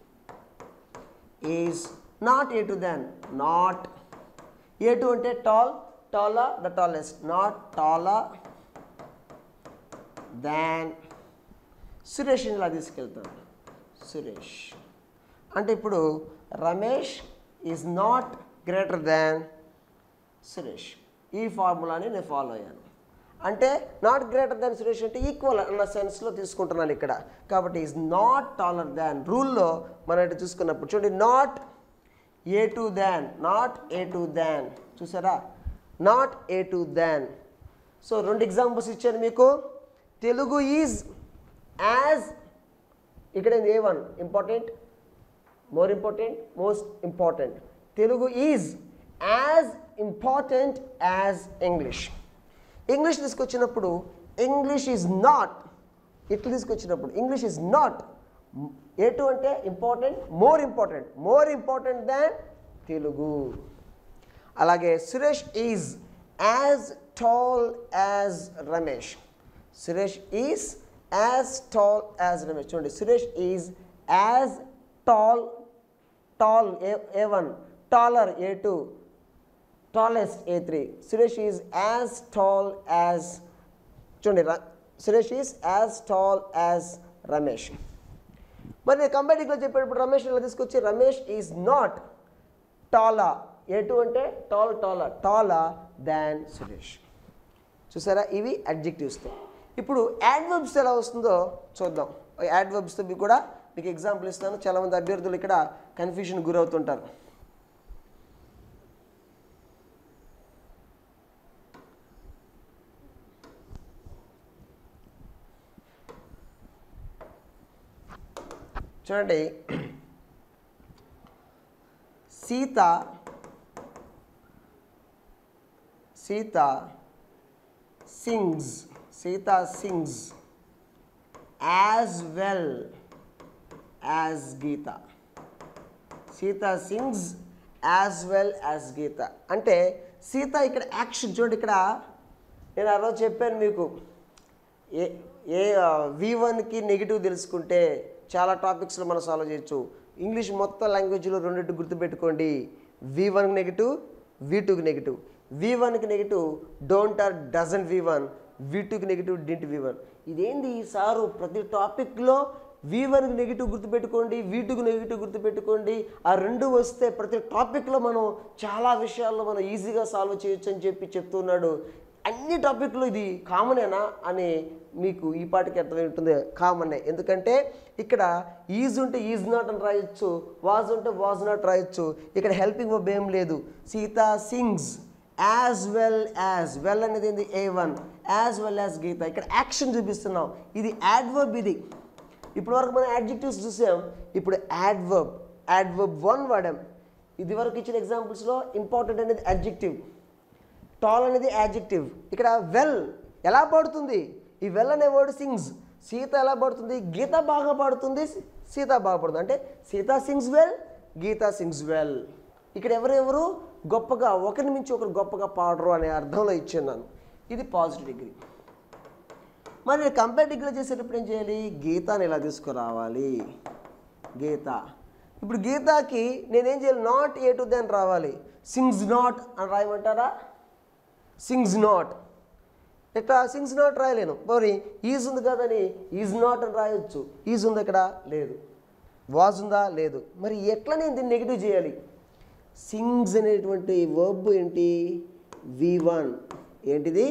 is not A2 than, not A2 అంటే tall, taller the tallest, not taller than. సురేష్ని ఇలా తీసుకెళ్తాను, సురేష్ అంటే ఇప్పుడు Ramesh is not greater than Suresh. ఈ ఫార్ములాని నేను ఫాలో అయ్యాను. అంటే నాట్ గ్రేటర్ దాన్ సురేష్ అంటే ఈక్వల్ అన్న సెన్స్లో తీసుకుంటున్నాను ఇక్కడ. కాబట్టి ఈజ్ నాట్ టాలర్ దాన్ రూల్లో మనం ఇటు చూసుకున్నప్పుడు చూడండి, not A two than, not A two than, చూసారా, not A two than. So 2 examples ఇచ్చాను మీకు. తెలుగు ఈజ్ యాజ్, ఇక్కడ A1 important, more important, most important. Telugu is as important as English. English తీసుకొచ్చినప్పుడు ఇంగ్లీష్ ఈజ్ నాట్, ఇట్లా తీసుకొచ్చినప్పుడు English is not, A2 అంటే important, more important than Telugu. అలాగే Suresh is as tall as Ramesh. Suresh is as tall as Ramesh. చూడండి, Suresh is as tall, tall A1, taller A2, tallest A3. Suresh is as tall as, చూడండి, Suresh is as tall as Ramesh. మరి నేను కంపారిటివ్లో చెప్పేటప్పుడు రమేష్ ఇలా తీసుకొచ్చి Ramesh is not టాలా, A2 అంటే టాలా దాన్ సురేష్. చూసారా, ఇవి అడ్జెక్టివ్స్తో. ఇప్పుడు యాడ్వర్బ్స్ ఎలా వస్తుందో చూద్దాం. యాడ్వర్బ్స్తో కూడా మీకు ఎగ్జాంపుల్ ఇస్తాను. చాలామంది అభ్యర్థులు ఇక్కడ కన్ఫ్యూషన్ గురవుతుంటారు. చూడండి, Sita sings as well as Geeta. Sita sings as well as Geeta అంటే సీత ఇక్కడ యాక్షన్. చూడండి, ఇక్కడ నేను ఆ రోజు చెప్పాను మీకు, V1కి నెగిటివ్ తెలుసుకుంటే చాలా టాపిక్స్లో మనం సాల్వ్ చేయొచ్చు. ఇంగ్లీష్ మొత్తం లాంగ్వేజ్లో 2 గుర్తుపెట్టుకోండి. V1కి నెగిటివ్, V2కి నెగిటివ్. V1కి negative don't or doesn't V1, V2కి నెగిటివ్ డింట్ V1. ఇదేంది సారు ప్రతి టాపిక్లో V1కి నెగిటివ్ గుర్తుపెట్టుకోండి, V2కి నెగిటివ్ గుర్తుపెట్టుకోండి, ఆ 2 వస్తే ప్రతి టాపిక్లో మనం చాలా విషయాల్లో మనం ఈజీగా సాల్వ్ చేయొచ్చు అని చెప్తున్నాడు. అన్ని టాపిక్లో ఇది కామనేనా అని మీకు ఈ పాటికి అర్థమై ఉంటుంది. కామనే, ఎందుకంటే ఇక్కడ ఈజ్ ఉంటే ఈజ్ నాట్ అని రాయొచ్చు, వాజ్ ఉంటే వాజ్ నాట్ రాయొచ్చు. ఇక్కడ హెల్పింగ్ వర్బ్ ఏం లేదు. Sita sings as well as, well అనేది ఏంది A1, యాజ్ వెల్ యాజ్ గీత. ఇక్కడ యాక్షన్ చూపిస్తున్నాం, ఇది యాడ్వర్బ్. ఇది ఇప్పటి వరకు మనం యాడ్జెక్టివ్స్ చూసాం, ఇప్పుడు యాడ్వర్బ్ 1 వాడాం. ఇది వరకు ఇచ్చిన ఎగ్జాంపుల్స్లో ఇంపార్టెంట్ అనేది అడ్జెక్టివ్, టాల్ అనేది యాడ్జెక్టివ్. ఇక్కడ వెల్ ఎలా పాడుతుంది, ఈ వెల్ అనే వర్డ్ సింగ్స్. సీత ఎలా పాడుతుంది, గీత బాగా పాడుతుంది, సీత బాగా పాడుతుంది. అంటే Sita sings well, Geeta sings well. ఇక్కడ ఎవరెవరు గొప్పగా, ఒకరి మించి ఒకరు గొప్పగా పాడరు అనే అర్థంలో ఇచ్చాను. ఇది పాజిటివ్ డిగ్రీ. మరి నేను కంపేర్ డిగ్రీలో చేసేటప్పుడు ఏం చేయాలి, గీతాని ఇలా తీసుకురావాలి. గీత, ఇప్పుడు గీతాకి నేనేం చేయాలి, నాట్ ఏ టు దాన్ రావాలి. సింగ్స్ నాట్ అని రాయమంటారా, సింగ్స్ నాట్. ఇట్లా సింగ్స్ నాట్ రాయలేను. మరి ఈజ్ ఉంది కదని ఈజ్ నాట్ అని రాయొచ్చు. ఈజ్ ఉంది ఇక్కడ లేదు, వాజ్ ఉందా లేదు. మరి ఎట్లా నేను దీన్ని నెగిటివ్ చేయాలి, సింగ్స్ అనేటువంటి వర్బ్ ఏంటి, V1. ఏంటిది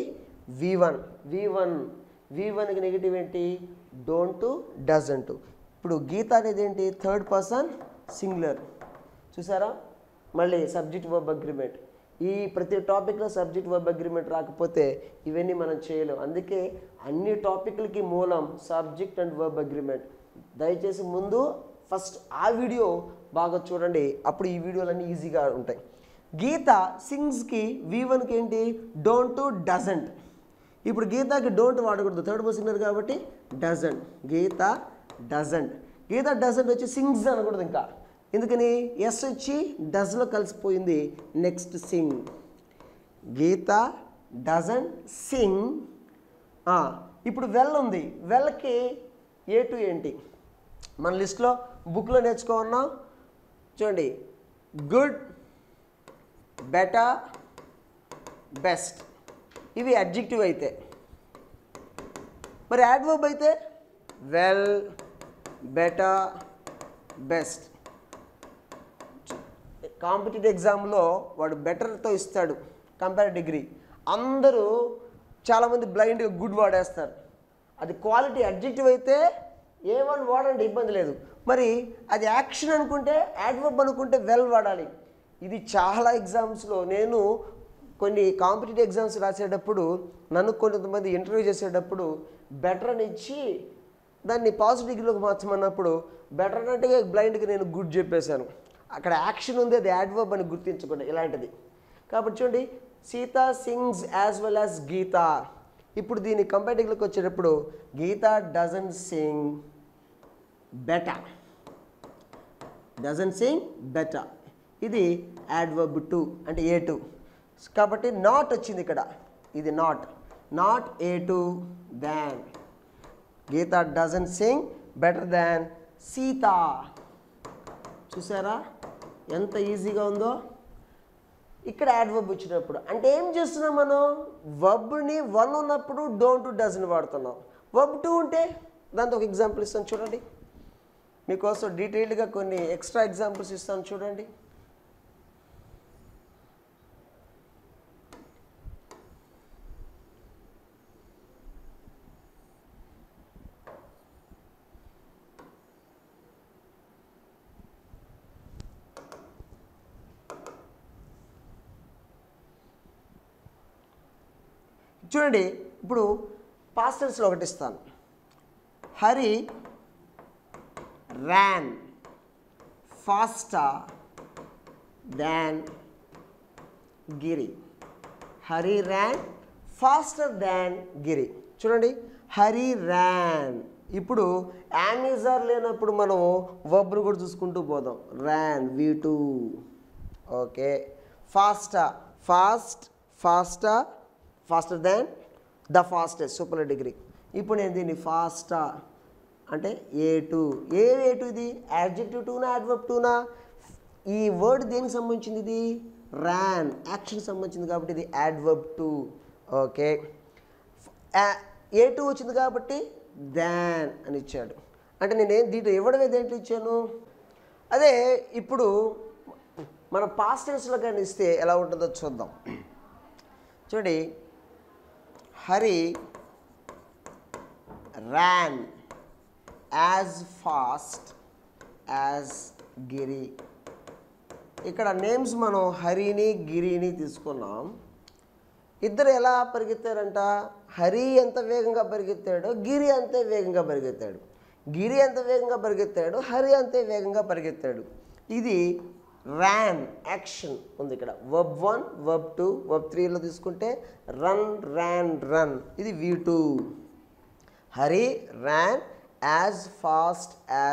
V1కి నెగిటివ్ ఏంటి, డోంట్, డజంట్. ఇప్పుడు గీత అనేది ఏంటి, థర్డ్ పర్సన్ సింగులర్. చూసారా, మళ్ళీ సబ్జెక్ట్ వర్బ్ అగ్రిమెంట్. ఈ ప్రతి టాపిక్లో సబ్జెక్ట్ వర్బ్ అగ్రిమెంట్ రాకపోతే ఇవన్నీ మనం చేయలేం. అందుకే అన్ని టాపిక్లకి మూలం సబ్జెక్ట్ అండ్ వర్బ్ అగ్రిమెంట్. దయచేసి ముందు ఫస్ట్ ఆ వీడియో బాగా చూడండి, అప్పుడు ఈ వీడియోలన్నీ ఈజీగా ఉంటాయి. గీత సింగ్స్కి V1కి ఏంటి, డోంట్, డజంట్. ఇప్పుడు గీతకి డోంట్ వాడకూడదు, థర్డ్ పర్సన్ సింగులర్ కాబట్టి డజంట్. గీత డజంట్ వచ్చి సింగ్స్ అనకూడదు ఇంకా. ఎందుకని, ఎస్ వచ్చి డజ్లో కలిసిపోయింది. Next sing. Geeta doesn't sing. ఇప్పుడు వెల్ ఉంది, వెల్కి A2 ఏంటి, మన లిస్ట్లో బుక్లో నేర్చుకున్నాం. చూడండి, గుడ్, బెటర్, బెస్ట్. ఇవి అడ్జెక్టివ్ అయితే. మరి యాడ్వర్బ్ అయితే వెల్, బెటర్, బెస్ట్. కాంపిటేటివ్ ఎగ్జామ్లో వాడు బెటర్తో ఇస్తాడు కంపేర్ డిగ్రీ. అందరూ చాలామంది బ్లైండ్గా గుడ్ వాడేస్తారు. అది క్వాలిటీ అడ్జెక్టివ్ అయితే A1 వాడండి, ఇబ్బంది లేదు. మరి అది యాక్షన్ అనుకుంటే యాడ్వర్బ్ అనుకుంటే వెల్ వాడాలి. ఇది చాలా ఎగ్జామ్స్లో నేను కొన్ని కాంపిటేటివ్ ఎగ్జామ్స్ రాసేటప్పుడు నన్ను కొంతమంది ఇంటర్వ్యూ చేసేటప్పుడు బెటర్ అని ఇచ్చి దాన్ని పాజిటివ్ డిగ్రీలోకి మార్చమన్నప్పుడు బెటర్ అంటే బ్లైండ్గా నేను గుడ్ చెప్పేశాను. అక్కడ యాక్షన్ ఉంది, అది యాడ్వర్బ్ అని గుర్తించకుండా ఇలాంటిది. కాబట్టి చూడండి, Sita sings as well as Geeta. ఇప్పుడు దీని కంపారిటివ్లోకి వచ్చేటప్పుడు Geeta doesn't sing better, doesn't sing better. ఇది యాడ్వర్బ్ టు అంటే A2. కాబట్టి నాట్ వచ్చింది ఇక్కడ, ఇది not A2 than. Geeta doesn't sing better than Sita. చూసారా ఎంత ఈజీగా ఉందో. ఇక్కడ యాడ్వర్బ్ వచ్చినప్పుడు అంటే ఏం చేస్తున్నాం మనం, వర్బ్ని 1 ఉన్నప్పుడు డోంట్ డజన్ వాడుతున్నాం. వర్బ్ 2 ఉంటే దాంతో ఒక ఎగ్జాంపుల్ ఇస్తాను చూడండి. మీకోసం డీటెయిల్డ్గా కొన్ని ఎక్స్ట్రా ఎగ్జాంపుల్స్ ఇస్తాను చూడండి. చూడండి, ఇప్పుడు పాస్ట్ టెన్స్లో ఒకటి ఇస్తాను. Hari ran faster than Giri. Hari ran faster than Giri. చూడండి, హరి ran. ఇప్పుడు యామిజార్ లేనప్పుడు మనం వర్బ్ను కూడా చూసుకుంటూ పోదాం. ran V2. Okay, faster than the fastest super degree. ఇప్పుడు నేను దీన్ని ఫాస్టా అంటే A2. A2 ఇది యాడ్జెక్టివ్ 2నా యాడ్వర్బ్ 2నా? ఈ వర్డ్ దేనికి సంబంధించింది? ఇది ran యాక్షన్ సంబంధించింది కాబట్టి ఇది యాడ్వర్బ్ 2. ఓకే, A2 వచ్చింది కాబట్టి దాన్ అని ఇచ్చాడు. అంటే నేను దీంట్లో ఇవ్వడమే దేంట్లో ఇచ్చాను. అదే ఇప్పుడు మన పాస్ట్ టెన్స్లో కానీ ఇస్తే ఎలా ఉంటుందో చూద్దాం. చూడండి, Hari ran as fast as Giri. ఇక్కడ నేమ్స్ మనం హరిని గిరిని తీసుకున్నాం. ఇద్దరు ఎలా పరిగెత్తారంట, హరి ఎంత వేగంగా పరిగెత్తాడో గిరి అంతే వేగంగా పరిగెత్తాడు. గిరి ఎంత వేగంగా పరిగెత్తాడు, హరి అంతే వేగంగా పరిగెత్తాడు. ఇది ran యాక్షన్ ఉంది ఇక్కడ. వర్బ్ 1, వర్బ్ 2, వర్బ్ 3లో తీసుకుంటే రన్, ran, రన్. ఇది V2. Hari ran as fast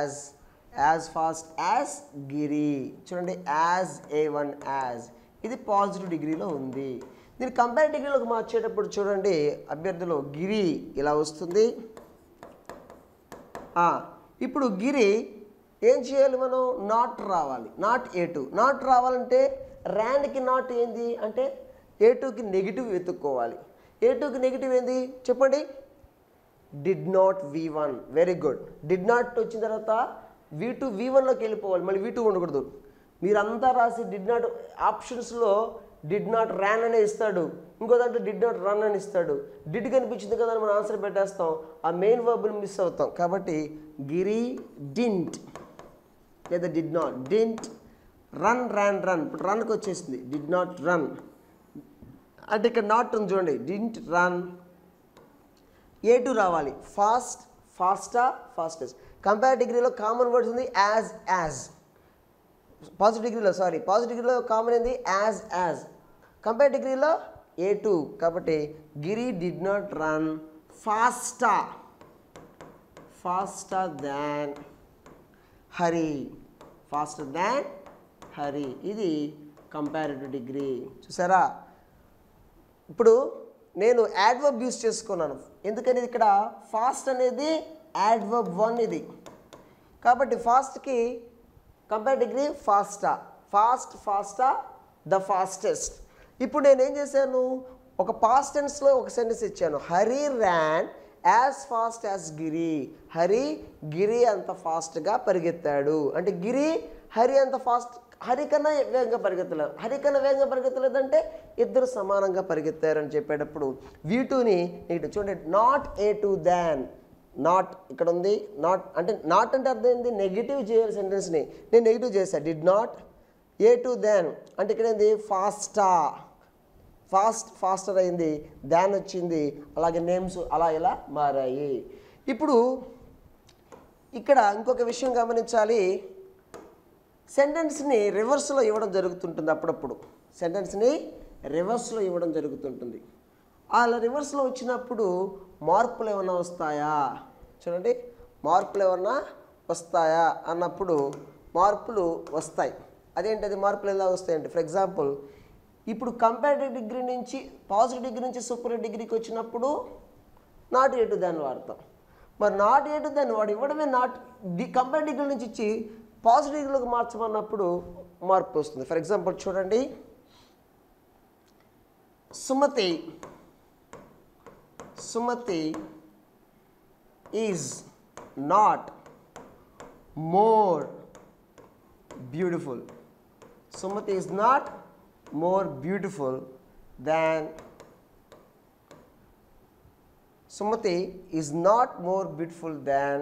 as Giri. చూడండి, యాజ్ A1 యాజ్ ఇది పాజిటివ్ డిగ్రీలో ఉంది. దీన్ని కంపేర్ డిగ్రీలోకి మార్చేటప్పుడు చూడండి, అభ్యర్థిలో గిరి ఇలా వస్తుంది. ఇప్పుడు గిరి ఏం చేయాలి, మనం నాట్ రావాలి. Not A2. నాట్ రావాలంటే ర్యాన్కి నాట్ ఏంది అంటే A2కి నెగిటివ్ వెతుక్కోవాలి. A2కి నెగిటివ్ ఏంది చెప్పండి, did not V1. Very good. Did not వచ్చిన తర్వాత V2 V1లోకి వెళ్ళిపోవాలి, మళ్ళీ V2 ఉండకూడదు. మీరంతా రాసి డిడ్ నాట్ ఆప్షన్స్లో డిడ్ నాట్ ర్యాన్ అనే ఇస్తాడు, ఇంకో దాంట్లో డిడ్ నాట్ రన్ అని ఇస్తాడు. డిడ్ కనిపించింది కదా అని మనం ఆన్సర్ పెట్టేస్తాం, ఆ మెయిన్ వర్బ్ని మిస్ అవుతాం. కాబట్టి గిరి డింట్ లేదా did not. Didn't run, ran, run. ఇప్పుడు రన్కి వచ్చేసింది, డిడ్ నాట్ రన్ అంటే ఇక్కడ నాట్ ఉంది చూడండి, డింట్ రన్. A2 రావాలి, ఫాస్ట్, ఫాస్టా, ఫాస్టెస్ట్. కంపేర్ డిగ్రీలో కామన్ వర్డ్స్ ఉంది యాజ్. పాజిటివ్ డిగ్రీలో కామన్ ఏంది యాజ్. కంపేర్ డిగ్రీలో A2. కాబట్టి Giri did not run faster than Hari. ఇది కంపారిటివ్ డిగ్రీ. చూసారా, ఇప్పుడు నేను యాడ్వర్బ్ యూస్ చేసుకున్నాను. ఎందుకని ఇక్కడ ఫాస్ట్ అనేది యాడ్వర్బ్ 1 ఇది. కాబట్టి ఫాస్ట్కి compare degree faster, the fastest. ఇప్పుడు నేను ఏం చేశాను, ఒక పాస్ట్ టెన్స్లో ఒక సెంటెన్స్ ఇచ్చాను. Hari ran as fast as Giri. Giri అంత ఫాస్ట్గా పరిగెత్తాడు అంటే గిరి హరి అంత ఫాస్ట్ హరి కన్నా వేగంగా పరిగెత్తలేదు. హరి కన్నా వేగంగా పరిగెత్తలేదంటే ఇద్దరు సమానంగా పరిగెత్తారని చెప్పేటప్పుడు V2ని నెగిటివ్. చూడండి, నాట్ A2 దాన్. నాట్ ఇక్కడ ఉంది. నాట్ అంటే అర్థం ఏంది? నెగిటివ్ చేయాలి సెంటెన్స్ని. నేను నెగిటివ్ చేశాను. డిడ్ నాట్ A2 దాన్ అంటే ఇక్కడ ఏంది? ఫాస్టర్ అయింది, దాన్ వచ్చింది, అలాగే నేమ్స్ అలా ఇలా మారాయి. ఇప్పుడు ఇక్కడ ఇంకొక విషయం గమనించాలి. సెంటెన్స్ని రివర్స్లో ఇవ్వడం జరుగుతుంటుంది. అప్పుడప్పుడు సెంటెన్స్ని రివర్స్లో ఇవ్వడం జరుగుతుంటుంది. అలా రివర్స్లో వచ్చినప్పుడు మార్పులు ఏమైనా వస్తాయా? చూడండి, మార్పులు ఏమన్నా వస్తాయా అన్నప్పుడు మార్పులు వస్తాయి. అదేంటది? మార్పులు ఎలా వస్తాయంటే, ఫర్ ఎగ్జాంపుల్ ఇప్పుడు కంపారిటివ్ డిగ్రీ నుంచి పాజిటివ్ డిగ్రీ నుంచి సూపర్ డిగ్రీకి వచ్చినప్పుడు నాట్ A2 దాన్ని వాడతాం. మరి నాట్ A2 దాన్ని వాడు ఇవ్వడమే కంపారిటివ్ డిగ్రీ నుంచి ఇచ్చి పాజిటివ్ డిగ్రీలోకి మార్చమన్నప్పుడు మార్పు వస్తుంది. ఫర్ ఎగ్జాంపుల్ చూడండి, Sumathi is not more beautiful. Sumathi is not more beautiful than Sumati is not more beautiful than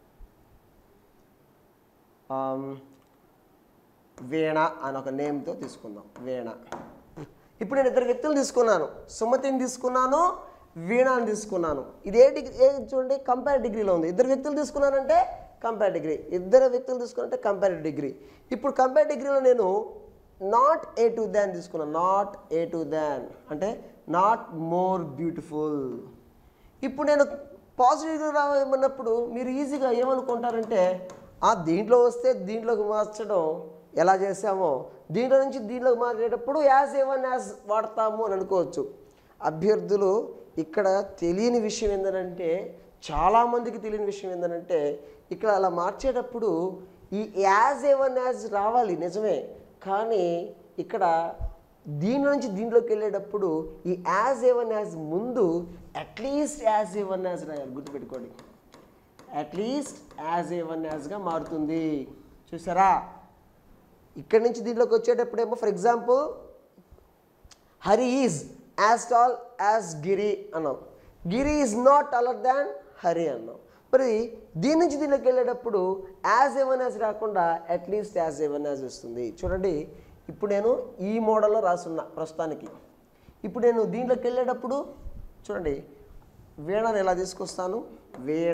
Veena అని ఒక నేమ్తో తీసుకుందాం. వేణ. ఇప్పుడు నేను ఇద్దరు వ్యక్తులు తీసుకున్నాను. సుమతిని తీసుకున్నాను, వీణాని తీసుకున్నాను. ఇది ఏ డిగ్రీ? చూడండి, కంపేర్ డిగ్రీలో ఉంది. ఇద్దరు వ్యక్తులు తీసుకున్నానంటే కంపేర్ డిగ్రీ, ఇద్దరు వ్యక్తులు తీసుకున్నానంటే కంపేరిటివ్ డిగ్రీ. ఇప్పుడు కంపేర్ డిగ్రీలో నేను నాట్ A2 దాన్ తీసుకున్నాను. నాట్ A2 దాన్ అంటే నాట్ మోర్ బ్యూటిఫుల్. ఇప్పుడు నేను పాజిటివ్గా రావన్నప్పుడు మీరు ఈజీగా ఏమనుకుంటారంటే, దీంట్లో వస్తే దీంట్లోకి మార్చడం ఎలా చేసామో దీంట్లో నుంచి దీంట్లోకి మార్చేటప్పుడు యాజ్ ఏవన్ యాజ్ వాడతాము అని అనుకోవచ్చు. అభ్యర్థులు ఇక్కడ తెలియని విషయం ఏంటంటే, చాలామందికి తెలియని విషయం ఏంటంటే, ఇక్కడ అలా మార్చేటప్పుడు ఈ యాజ్ ఏవన్ యాజ్ రావాలి నిజమే, కానీ ఇక్కడ దీని నుంచి దీంట్లోకి వెళ్ళేటప్పుడు ఈ యాజ్ ఏవన్ యాజ్ ముందు అట్లీస్ట్ యాజ్ ఏవన్ యాజ్ రాయాలి. గుర్తుపెట్టుకోండి, అట్లీస్ట్ యాజ్ ఏవన్ యాజ్గా మారుతుంది. చూసారా? ఇక్కడి నుంచి దీంట్లోకి వచ్చేటప్పుడేమో for example Hari is as tall as Giri అన్నాం. Giri is not taller than Hari అన్నాం. మరి దీని నుంచి దీనిలోకి వెళ్ళేటప్పుడు యాజ్ ఏవన్ యాజ్ రాకుండా అట్లీస్ట్ యాజ్ ఏవన్ యాజ్ వస్తుంది. చూడండి, ఇప్పుడు నేను ఈ మోడల్లో రాసున్నా ప్రస్తుతానికి. ఇప్పుడు నేను దీంట్లోకి వెళ్ళేటప్పుడు చూడండి, వీణని ఎలా తీసుకొస్తాను? వీణ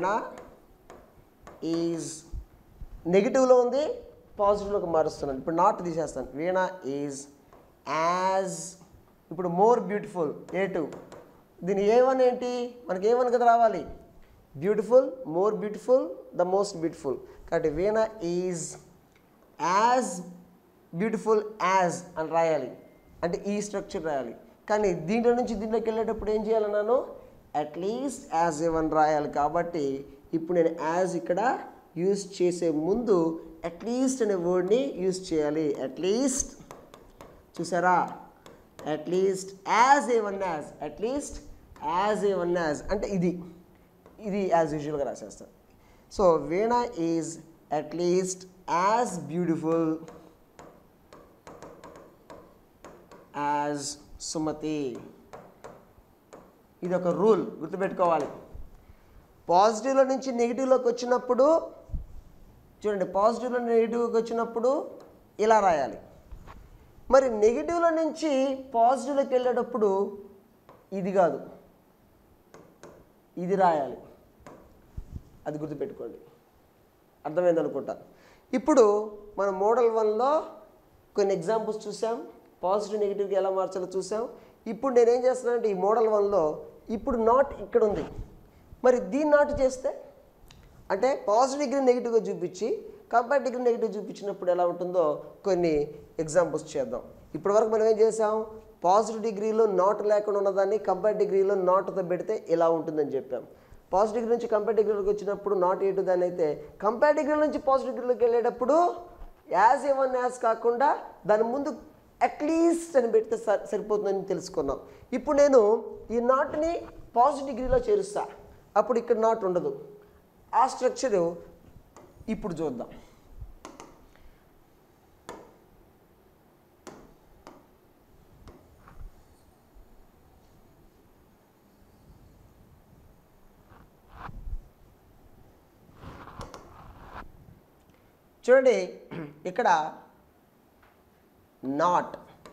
ఈజ్ నెగిటివ్లో ఉంది, పాజిటివ్లోకి మారుస్తున్నాను. ఇప్పుడు నాట్ తీసేస్తాను. వీణ ఈజ్ యాజ్, ఇప్పుడు మోర్ బ్యూటిఫుల్ A2. దీని A1 ఏంటి? మనకి A1 కదా రావాలి. Beautiful, more beautiful, the most beautiful. కాబట్టి Veena is as beautiful as అని రాయాలి, అంటే ఈ స్ట్రక్చర్ రాయాలి. కానీ దీంట్లో నుంచి దీంట్లోకి వెళ్ళేటప్పుడు ఏం చేయాలన్నాను? అట్లీస్ట్ యాజ్ ఏవన్ రాయాలి. కాబట్టి ఇప్పుడు నేను యాజ్ ఇక్కడ యూజ్ చేసే ముందు అట్లీస్ట్ అనే వర్డ్ని యూజ్ చేయాలి. అట్లీస్ట్, చూసారా? At least as A one as, at least as A one as అంటే ఇది యాజ్ యూజువల్గా రాసేస్తాను. So Veena is at least as beautiful as Sumathi. ఇది ఒక రూల్, గుర్తుపెట్టుకోవాలి. పాజిటివ్లో నుంచి నెగిటివ్లోకి వచ్చినప్పుడు చూడండి, పాజిటివ్లో నెగిటివ్కి వచ్చినప్పుడు ఇలా రాయాలి. మరి నెగిటివ్లో నుంచి పాజిటివ్లోకి వెళ్ళేటప్పుడు ఇది కాదు, ఇది రాయాలి. అది గుర్తుపెట్టుకోండి. అర్థమైంది అనుకుంటా. ఇప్పుడు మనం మోడల్ 1లో కొన్ని ఎగ్జాంపుల్స్ చూసాం, పాజిటివ్ నెగిటివ్కి ఎలా మార్చాలో చూసాం. ఇప్పుడు నేనేం చేస్తున్నానంటే ఈ మోడల్ 1లో ఇప్పుడు నాట్ ఇక్కడ ఉంది. మరి దీన్ని నాట్ చేస్తే అంటే పాజిటివ్ డిగ్రీ నెగిటివ్గా చూపించి కంపేర్ డిగ్రీ నెగిటివ్ చూపించినప్పుడు ఎలా ఉంటుందో కొన్ని ఎగ్జాంపుల్స్ చేద్దాం. ఇప్పటి వరకు మనం ఏం చేసాం? పాజిటివ్ డిగ్రీలో నాట్ లేకుండా ఉన్నదాన్ని కంపేర్ డిగ్రీలో నాట్తో పెడితే ఎలా ఉంటుందని చెప్పాం. పాజిటివ్ డిగ్రీ నుంచి కంపేర్ డిగ్రీలోకి వచ్చినప్పుడు నాట్ A2 దాన్ని అయితే, కంపేర్ డిగ్రీ నుంచి పాజిటివ్ డిగ్రీలోకి వెళ్ళేటప్పుడు యాజ్ ఏవన్ యాజ్ కాకుండా దాని ముందు అట్లీస్ట్ అని పెడితే సరిపోతుందని తెలుసుకున్నాం. ఇప్పుడు నేను ఈ నాట్ని పాజిటివ్ డిగ్రీలో చేరుస్తా, అప్పుడు ఇక్కడ నాట్ ఉండదు. ఆ స్ట్రక్చరు ఇప్పుడు చూద్దాం. చూడండి ఇక్కడ not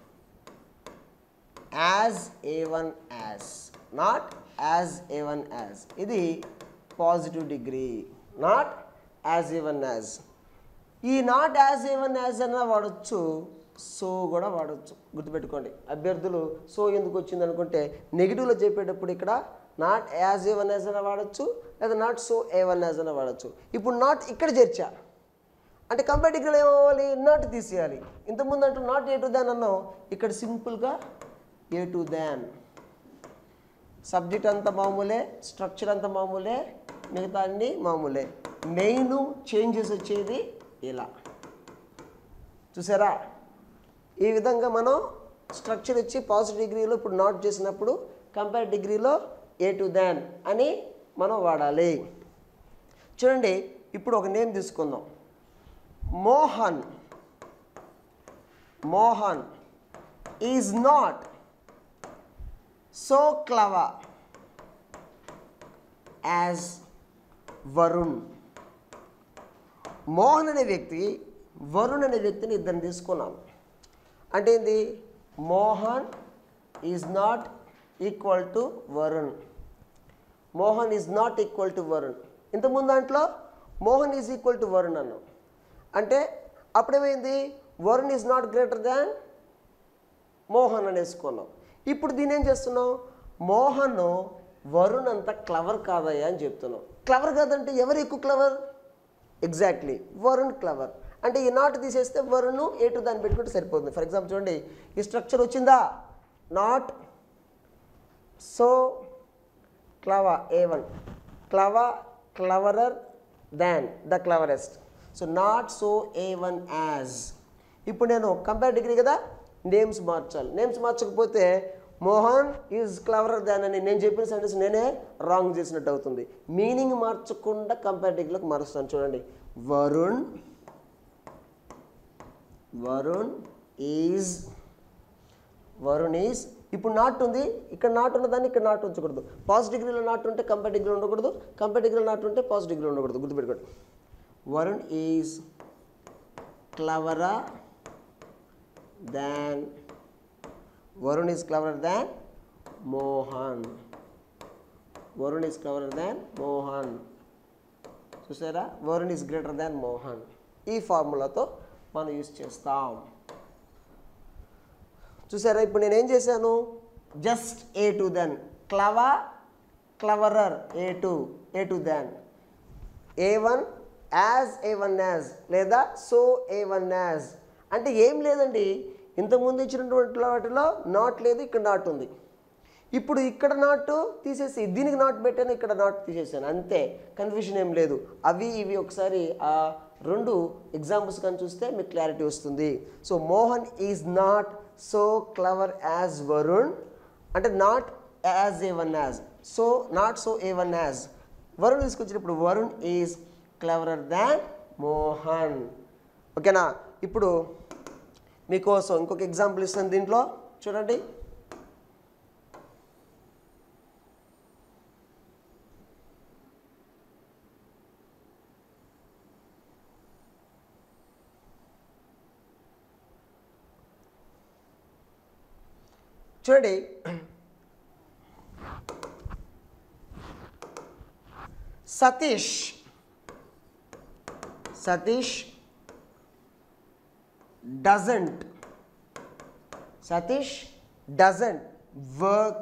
as A1 as, not as A1 as, ఇది positive degree. Not as A1 as, ఈ నాట్ యాజ్ A1 యాజ్ అన్న వాడచ్చు, సో కూడా వాడచ్చు. గుర్తుపెట్టుకోండి, అభ్యర్థులు సో ఎందుకు వచ్చింది అనుకుంటే నెగిటివ్లో చెప్పేటప్పుడు ఇక్కడ నాట్ యాజ్ A1 యాజ్ అన్న వాడచ్చు, లేదా నాట్ సో A1 యాజ్ అన్న వాడచ్చు. ఇప్పుడు నాట్ ఇక్కడ చేర్చా అంటే కంపేర్ డిగ్రీలో ఏమవ్వాలి, నాట్ తీసేయాలి. ఇంతకుముందు అంటూ నాట్ A to than అన్నాం, ఇక్కడ సింపుల్గా A to than. సబ్జెక్ట్ అంతా మామూలే, స్ట్రక్చర్ అంతా మామూలే, మిగతా అన్ని మామూలే. మెయిన్ చేంజెస్ వచ్చేది ఇలా చూసారా. ఈ విధంగా మనం స్ట్రక్చర్ ఇచ్చి పాజిటివ్ డిగ్రీలో ఇప్పుడు నాట్ చేసినప్పుడు కంపేర్ డిగ్రీలో A to than అని మనం వాడాలి. చూడండి ఇప్పుడు ఒక నేమ్ తీసుకుందాం. Mohan. Mohan is not so clever as Varun. Mohan అనే వ్యక్తి, వరుణ్ అనే వ్యక్తిని ఇద్దరిని తీసుకున్నాం. అంటే ఏంది, Mohan is not equal to Varun. Mohan is not equal to Varun. ఇంతకుముందు దాంట్లో Mohan is equal to Varun అన్నాం. అంటే అప్పుడేమైంది, Varun is not greater than Mohan అనేసుకున్నాం. ఇప్పుడు దీన్ని ఏం చేస్తున్నాం, మోహన్ వరుణ్ అంత క్లవర్ కాదయ్యా అని చెప్తున్నాం. క్లవర్ కాదంటే ఎవరు ఎక్కువ క్లవర్? Exactly Varun clever. అంటే ఈ నాట్ తీసేస్తే వరుణ్ A to than పెట్టుకుంటే సరిపోతుంది. ఫర్ ఎగ్జాంపుల్ చూడండి, ఈ స్ట్రక్చర్ వచ్చిందా, not so clever A1, clever cleverer than the cleverest. So not so A1 as. ఇప్పుడు నేను కంపేర్ డిగ్రీ కదా, నేమ్స్ మార్చాలి. నేమ్స్ మార్చకపోతే మోహన్ ఈజ్ క్లవరర్ దాన్ అని నేను చెప్పిన సెంటెన్స్ నేనే రాంగ్ చేసినట్టు అవుతుంది. మీనింగ్ మార్చకుండా కంపేర్ డిగ్రీలోకి మారుస్తాను. చూడండి, వరుణ్, వరుణ్ ఈజ్, వరుణ్ ఈజ్. ఇప్పుడు నాట్ ఉంది, ఇక్కడ నాట్ ఉన్నదాన్ని ఇక్కడ నాట్ ఉంచకూడదు. పాజిటివ్ డిగ్రీలో నాట్ ఉంటే కంపేర్ డిగ్రీలో ఉండకూడదు, కంపేర్ డిగ్రీలో నాట్ ఉంటే పాజిటివ్ డిగ్రీలో ఉండకూడదు. గుర్తుపెట్టుకోండి, Varun is cleverer than, Varun is clever than Mohan. Varun is clever than Mohan. చూసారా, Varun is greater than Mohan. ఈ ఫార్ములాతో మనం యూజ్ చేస్తాం. చూసారా, ఇప్పుడు నేనేం చేశాను, just A to than, clever cleverer A to than, A1 as A1 as, లేదా సో A1 యాజ్. అంటే ఏం లేదండి, ఇంతకుముందు ఇచ్చినటువంటి వాటిలో నాట్ లేదు, ఇక్కడ నాట్ ఉంది. ఇప్పుడు ఇక్కడ నాట్ తీసేసి దీనికి నాట్ పెట్టాను, ఇక్కడ నాట్ తీసేసాను, అంతే. కన్ఫ్యూషన్ ఏం లేదు. అవి ఇవి ఒకసారి ఆ రెండు ఎగ్జాంపుల్స్ కానీ చూస్తే మీకు క్లారిటీ వస్తుంది. So Mohan is not so clever as Varun, అంటే not as A1 as, so not so A1 as. Varun తీసుకొచ్చినప్పుడు Varun is cleverer than Mohan. ఓకేనా. ఇప్పుడు మీకోసం ఇంకొక ఎగ్జాంపుల్ ఇస్తాను దీంట్లో. చూడండి, చూడండి, Satish, Satish doesn't, Satish doesn't work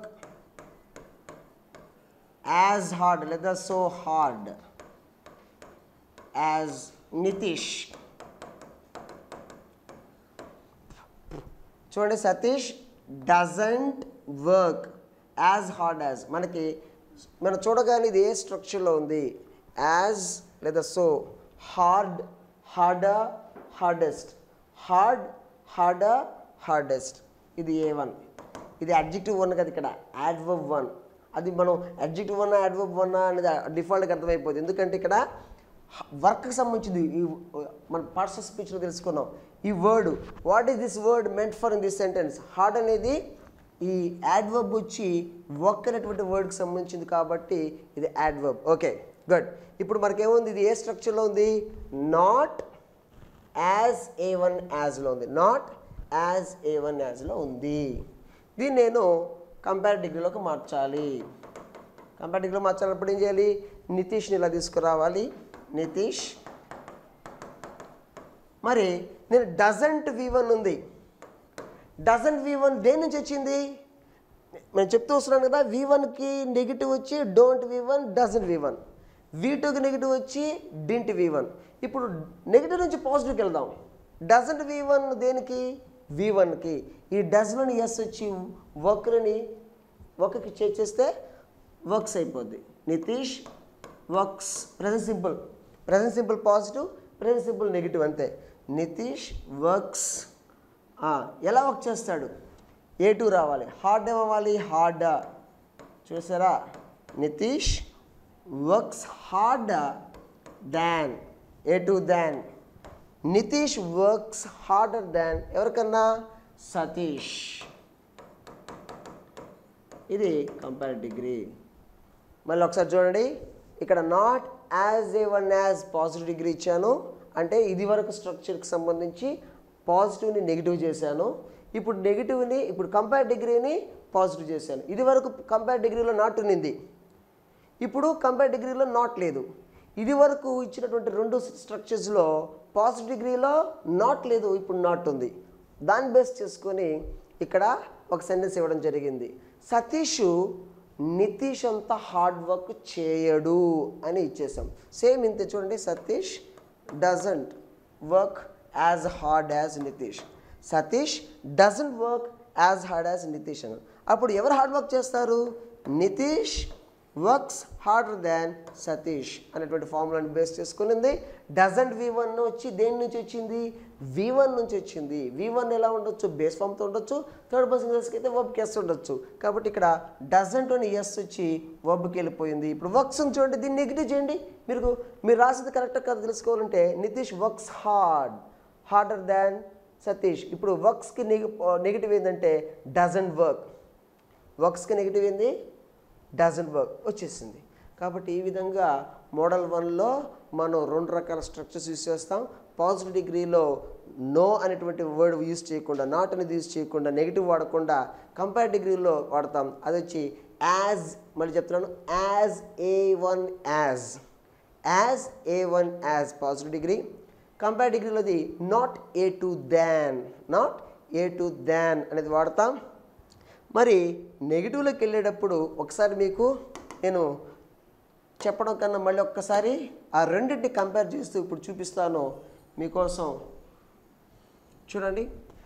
as hard, లేదా so hard as Nitish. చూడండి, Satish doesn't work as hard as. మనకి మనం చూడగానే ఇది ఏ స్ట్రక్చర్లో ఉంది, యాజ్ లేదా so, hard harder hardest, hard harder hardest. ఇది A1, ఇది అడ్జెక్టివ్ 1 కదా, ఇక్కడ యాడ్వర్బ్ 1. అది మనం అడ్జెక్టివ్ 1 యాడ్వర్బ్ 1 అనేది డిఫాల్ట్గా అర్థమైపోతుంది. ఎందుకంటే ఇక్కడ వర్క్కి సంబంధించింది. ఈ మన పార్ట్స్ ఆఫ్ స్పీచ్లో తెలుసుకున్నాం. ఈ word, what is this word meant for in this sentence. Hard అనేది ఈ యాడ్వర్బ్ వచ్చి వర్క్ అనేటువంటి వర్డ్కి సంబంధించింది కాబట్టి ఇది యాడ్వర్బ్. Okay, good. ఇప్పుడు మనకేముంది, ఇది ఏ స్ట్రక్చర్లో ఉంది, నాట్ యాజ్ A1 యాజ్లో ఉంది, నాట్ యాజ్ A1 యాజ్లో ఉంది. దీన్ని నేను కంపేర్ డిగ్రీలోకి మార్చాలి. కంపేర్ డిగ్రీలో మార్చాలన్నప్పుడు ఏం చేయాలి? నితీష్ని ఇలా తీసుకురావాలి. నితీష్, మరి నేను డజంట్ V1 ఉంది. డజంట్ V1 దేని నుంచి వచ్చింది? నేను చెప్తూ వస్తున్నాను కదా, V1కి నెగిటివ్ వచ్చి డోంట్ V1, డజంట్ V1. V2కి నెగిటివ్ వచ్చి డింట్ V1. ఇప్పుడు నెగిటివ్ నుంచి పాజిటివ్కి వెళ్దాం. డజంట్ V1 దేనికి? V1కి. ఈ డజన్లోని ఎస్ వచ్చి వర్క్కి చేస్తే వర్క్స్ అయిపోద్ది. Nitish works, present simple positive, present simple negative, అంతే. నితీష్ వర్క్స్. ఎలా వర్క్ చేస్తాడు? A2 రావాలి. హార్డ్ ఏమవ్వాలి? హార్డ్. చూసారా? Nitish works hard than A2 than. Nitish works harder than ఎవరికన్నా? సతీష్. ఇది కంపేర్ డిగ్రీ. మళ్ళీ ఒకసారి చూడండి, ఇక్కడ not as A1 as positive degree ఇచ్చాను, అంటే ఇది వరకు స్ట్రక్చర్కి సంబంధించి పాజిటివ్ని నెగిటివ్ చేశాను. ఇప్పుడు నెగిటివ్ని, ఇప్పుడు కంపేర్ డిగ్రీని పాజిటివ్ చేశాను. ఇది వరకు కంపేర్ డిగ్రీలో నాట్ ఉన్నింది, ఇప్పుడు కంపేర్ డిగ్రీలో నాట్ లేదు. ఇది వరకు ఇచ్చినటువంటి రెండు స్ట్రక్చర్స్లో పాజిటివ్ డిగ్రీలో నాట్ లేదు, ఇప్పుడు నాట్ ఉంది. దాన్ని బేస్ చేసుకొని ఇక్కడ ఒక సెంటెన్స్ ఇవ్వడం జరిగింది. సతీష్ నితీష్ అంతా హార్డ్ వర్క్ చేయడు అని ఇచ్చేసాం. సేమ్ ఇంతే చూడండి, Satish doesn't work as hard as Nitish. Satish doesn't work as hard as Nitish అని. అప్పుడు ఎవరు హార్డ్ వర్క్ చేస్తారు? Nitish works harder than Satish అనేటువంటి ఫార్ములాని బేస్ చేసుకునింది. డజంట్ V1 వచ్చి దేని నుంచి వచ్చింది? V1 నుంచి వచ్చింది. V1 ఎలా ఉండొచ్చు? బేస్ ఫామ్తో ఉండొచ్చు, థర్డ్ పర్సన్ సింగులర్స్కి అయితే వర్బ్కి ఎస్ ఉండొచ్చు. కాబట్టి ఇక్కడ డజంట్ అని ఎస్ వచ్చి వర్బ్కి వెళ్ళిపోయింది. ఇప్పుడు వర్క్స్ చూడండి, దీన్ని నెగిటివ్ చేయండి. మీరు రాసింది కరెక్ట్గా కదా తెలుసుకోవాలంటే Nitish works harder than Satish. ఇప్పుడు వర్క్స్కి నెగిటివ్ ఏంటంటే డజంట్ వర్క్. వర్క్స్కి నెగిటివ్ ఏంది? డజంట్ వర్క్ వచ్చేసింది. కాబట్టి ఈ విధంగా మోడల్ 1లో మనం రెండు రకాల స్ట్రక్చర్స్ యూజ్ చేస్తాం. పాజిటివ్ డిగ్రీలో నో అనేటువంటి వర్డ్ యూజ్ చేయకుండా, నాట్ అనేది యూజ్ చేయకుండా, నెగిటివ్ వాడకుండా కంపేర్ డిగ్రీలో వాడతాం. అది వచ్చి యాజ్, మళ్ళీ చెప్తున్నాను, as A1 as positive degree. Compare డిగ్రీలోది నాట్ A2 దాన్ అనేది వాడతాం. మరి నెగిటివ్లోకి వెళ్ళేటప్పుడు ఒకసారి మీకు నేను చెప్పడం కన్నా మళ్ళీ ఒక్కసారి ఆ రెండింటిని కంపేర్ చేస్తూ ఇప్పుడు చూపిస్తాను మీకోసం. చూడండి,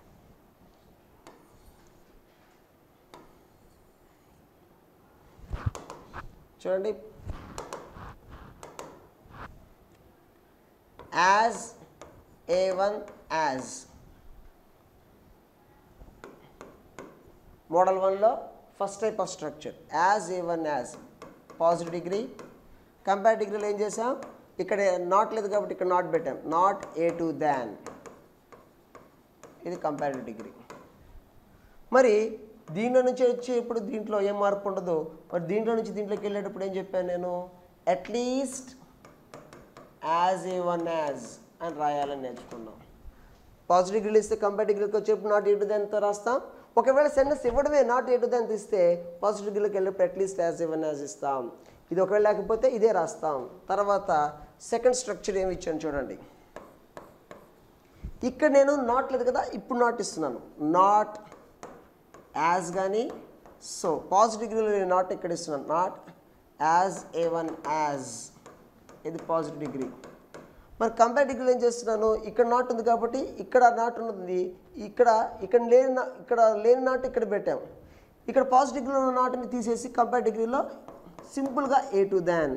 యాజ్ A1 యాజ్ మోడల్ 1లో first type of structure as A1 as positive degree. Compare డిగ్రీలో ఏం చేసాం? ఇక్కడ నాట్ లేదు కాబట్టి ఇక్కడ నాట్ పెట్టాం, నాట్ A2 దాన్. ఇది కంపేరిటివ్ డిగ్రీ. మరి దీంట్లో నుంచి వచ్చి ఇప్పుడు దీంట్లో ఏం మార్పు ఉండదు. మరి దీంట్లో నుంచి దీంట్లోకి వెళ్ళేటప్పుడు ఏం చెప్పాను నేను? అట్లీస్ట్ యాజ్ A1 యాజ్ అని రాయాలని నేర్చుకున్నాం. పాజిటివ్ డిగ్రీలు ఇస్తే కంపేర్ డిగ్రీకి వచ్చేప్పుడు నాట్ A2 దాన్తో రాస్తాం. ఒకవేళ సెంటెన్స్ ఇవ్వడమే నాట్ A2 దాన్ని తీస్తే పాజిటివ్ డిగ్రీలోకి వెళ్ళేప్పుడు అట్లీస్ట్ యాజ్ A1 యాజ్ ఇస్తాం. ఇది ఒకవేళ లేకపోతే ఇదే రాస్తాం. తర్వాత సెకండ్ స్ట్రక్చర్ ఏమి ఇచ్చాను చూడండి. ఇక్కడ నేను నాట్ లేదు కదా, ఇప్పుడు నాట్ ఇస్తున్నాను. నాట్ యాజ్ కానీ, సో పాజిటివ్ డిగ్రీలో నేను నాట్ ఇక్కడ ఇస్తున్నాను. నాట్ యాజ్ A1 యాజ్, ఇది పాజిటివ్ డిగ్రీ. మరి కంపేర్ డిగ్రీలో ఏం చేస్తున్నాను? ఇక్కడ నాట్ ఉంది కాబట్టి ఇక్కడ నాట్ ఉన్నది, ఇక్కడ లేని నాట్ ఇక్కడ పెట్టాం. ఇక్కడ పాజిటివ్ డిగ్రీలో ఉన్న నాట్ని తీసేసి కంపేర్ డిగ్రీలో సింపుల్గా A2 దాన్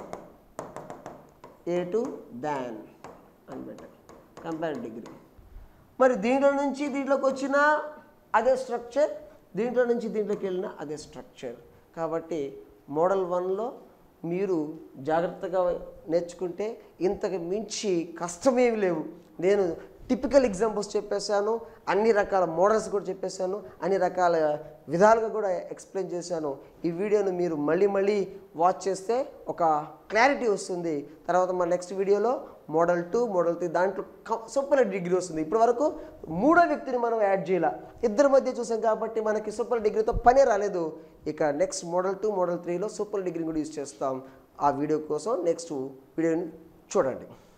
అని పెట్టాం కంపేర్ డిగ్రీ. మరి దీంట్లో నుంచి దీంట్లోకి వచ్చిన అదే స్ట్రక్చర్, దీంట్లో నుంచి దీంట్లోకి వెళ్ళిన అదే స్ట్రక్చర్. కాబట్టి మోడల్ 1లో మీరు జాగ్రత్తగా నేర్చుకుంటే ఇంతకు మించి కష్టమేమి లేవు. నేను టిపికల్ ఎగ్జాంపుల్స్ చెప్పేశాను, అన్ని రకాల మోడల్స్ కూడా చెప్పేశాను, అన్ని రకాల విధాలుగా కూడా ఎక్స్ప్లెయిన్ చేశాను. ఈ వీడియోను మీరు మళ్ళీ వాచ్ చేస్తే ఒక క్లారిటీ వస్తుంది. తర్వాత మన నెక్స్ట్ వీడియోలో మోడల్ 2, మోడల్ 3 దాంట్లో సూపర్ డిగ్రీ వస్తుంది. ఇప్పటి వరకు మూడో వ్యక్తిని మనం యాడ్ చేయాల, ఇద్దరి మధ్య చూసాం కాబట్టి మనకి సూపర్ డిగ్రీతో పనే రాలేదు. ఇక నెక్స్ట్ మోడల్ 2, మోడల్ 3లో సూపర్ డిగ్రీ కూడా యూజ్ చేస్తాం. ఆ వీడియో కోసం నెక్స్ట్ వీడియోని చూడండి.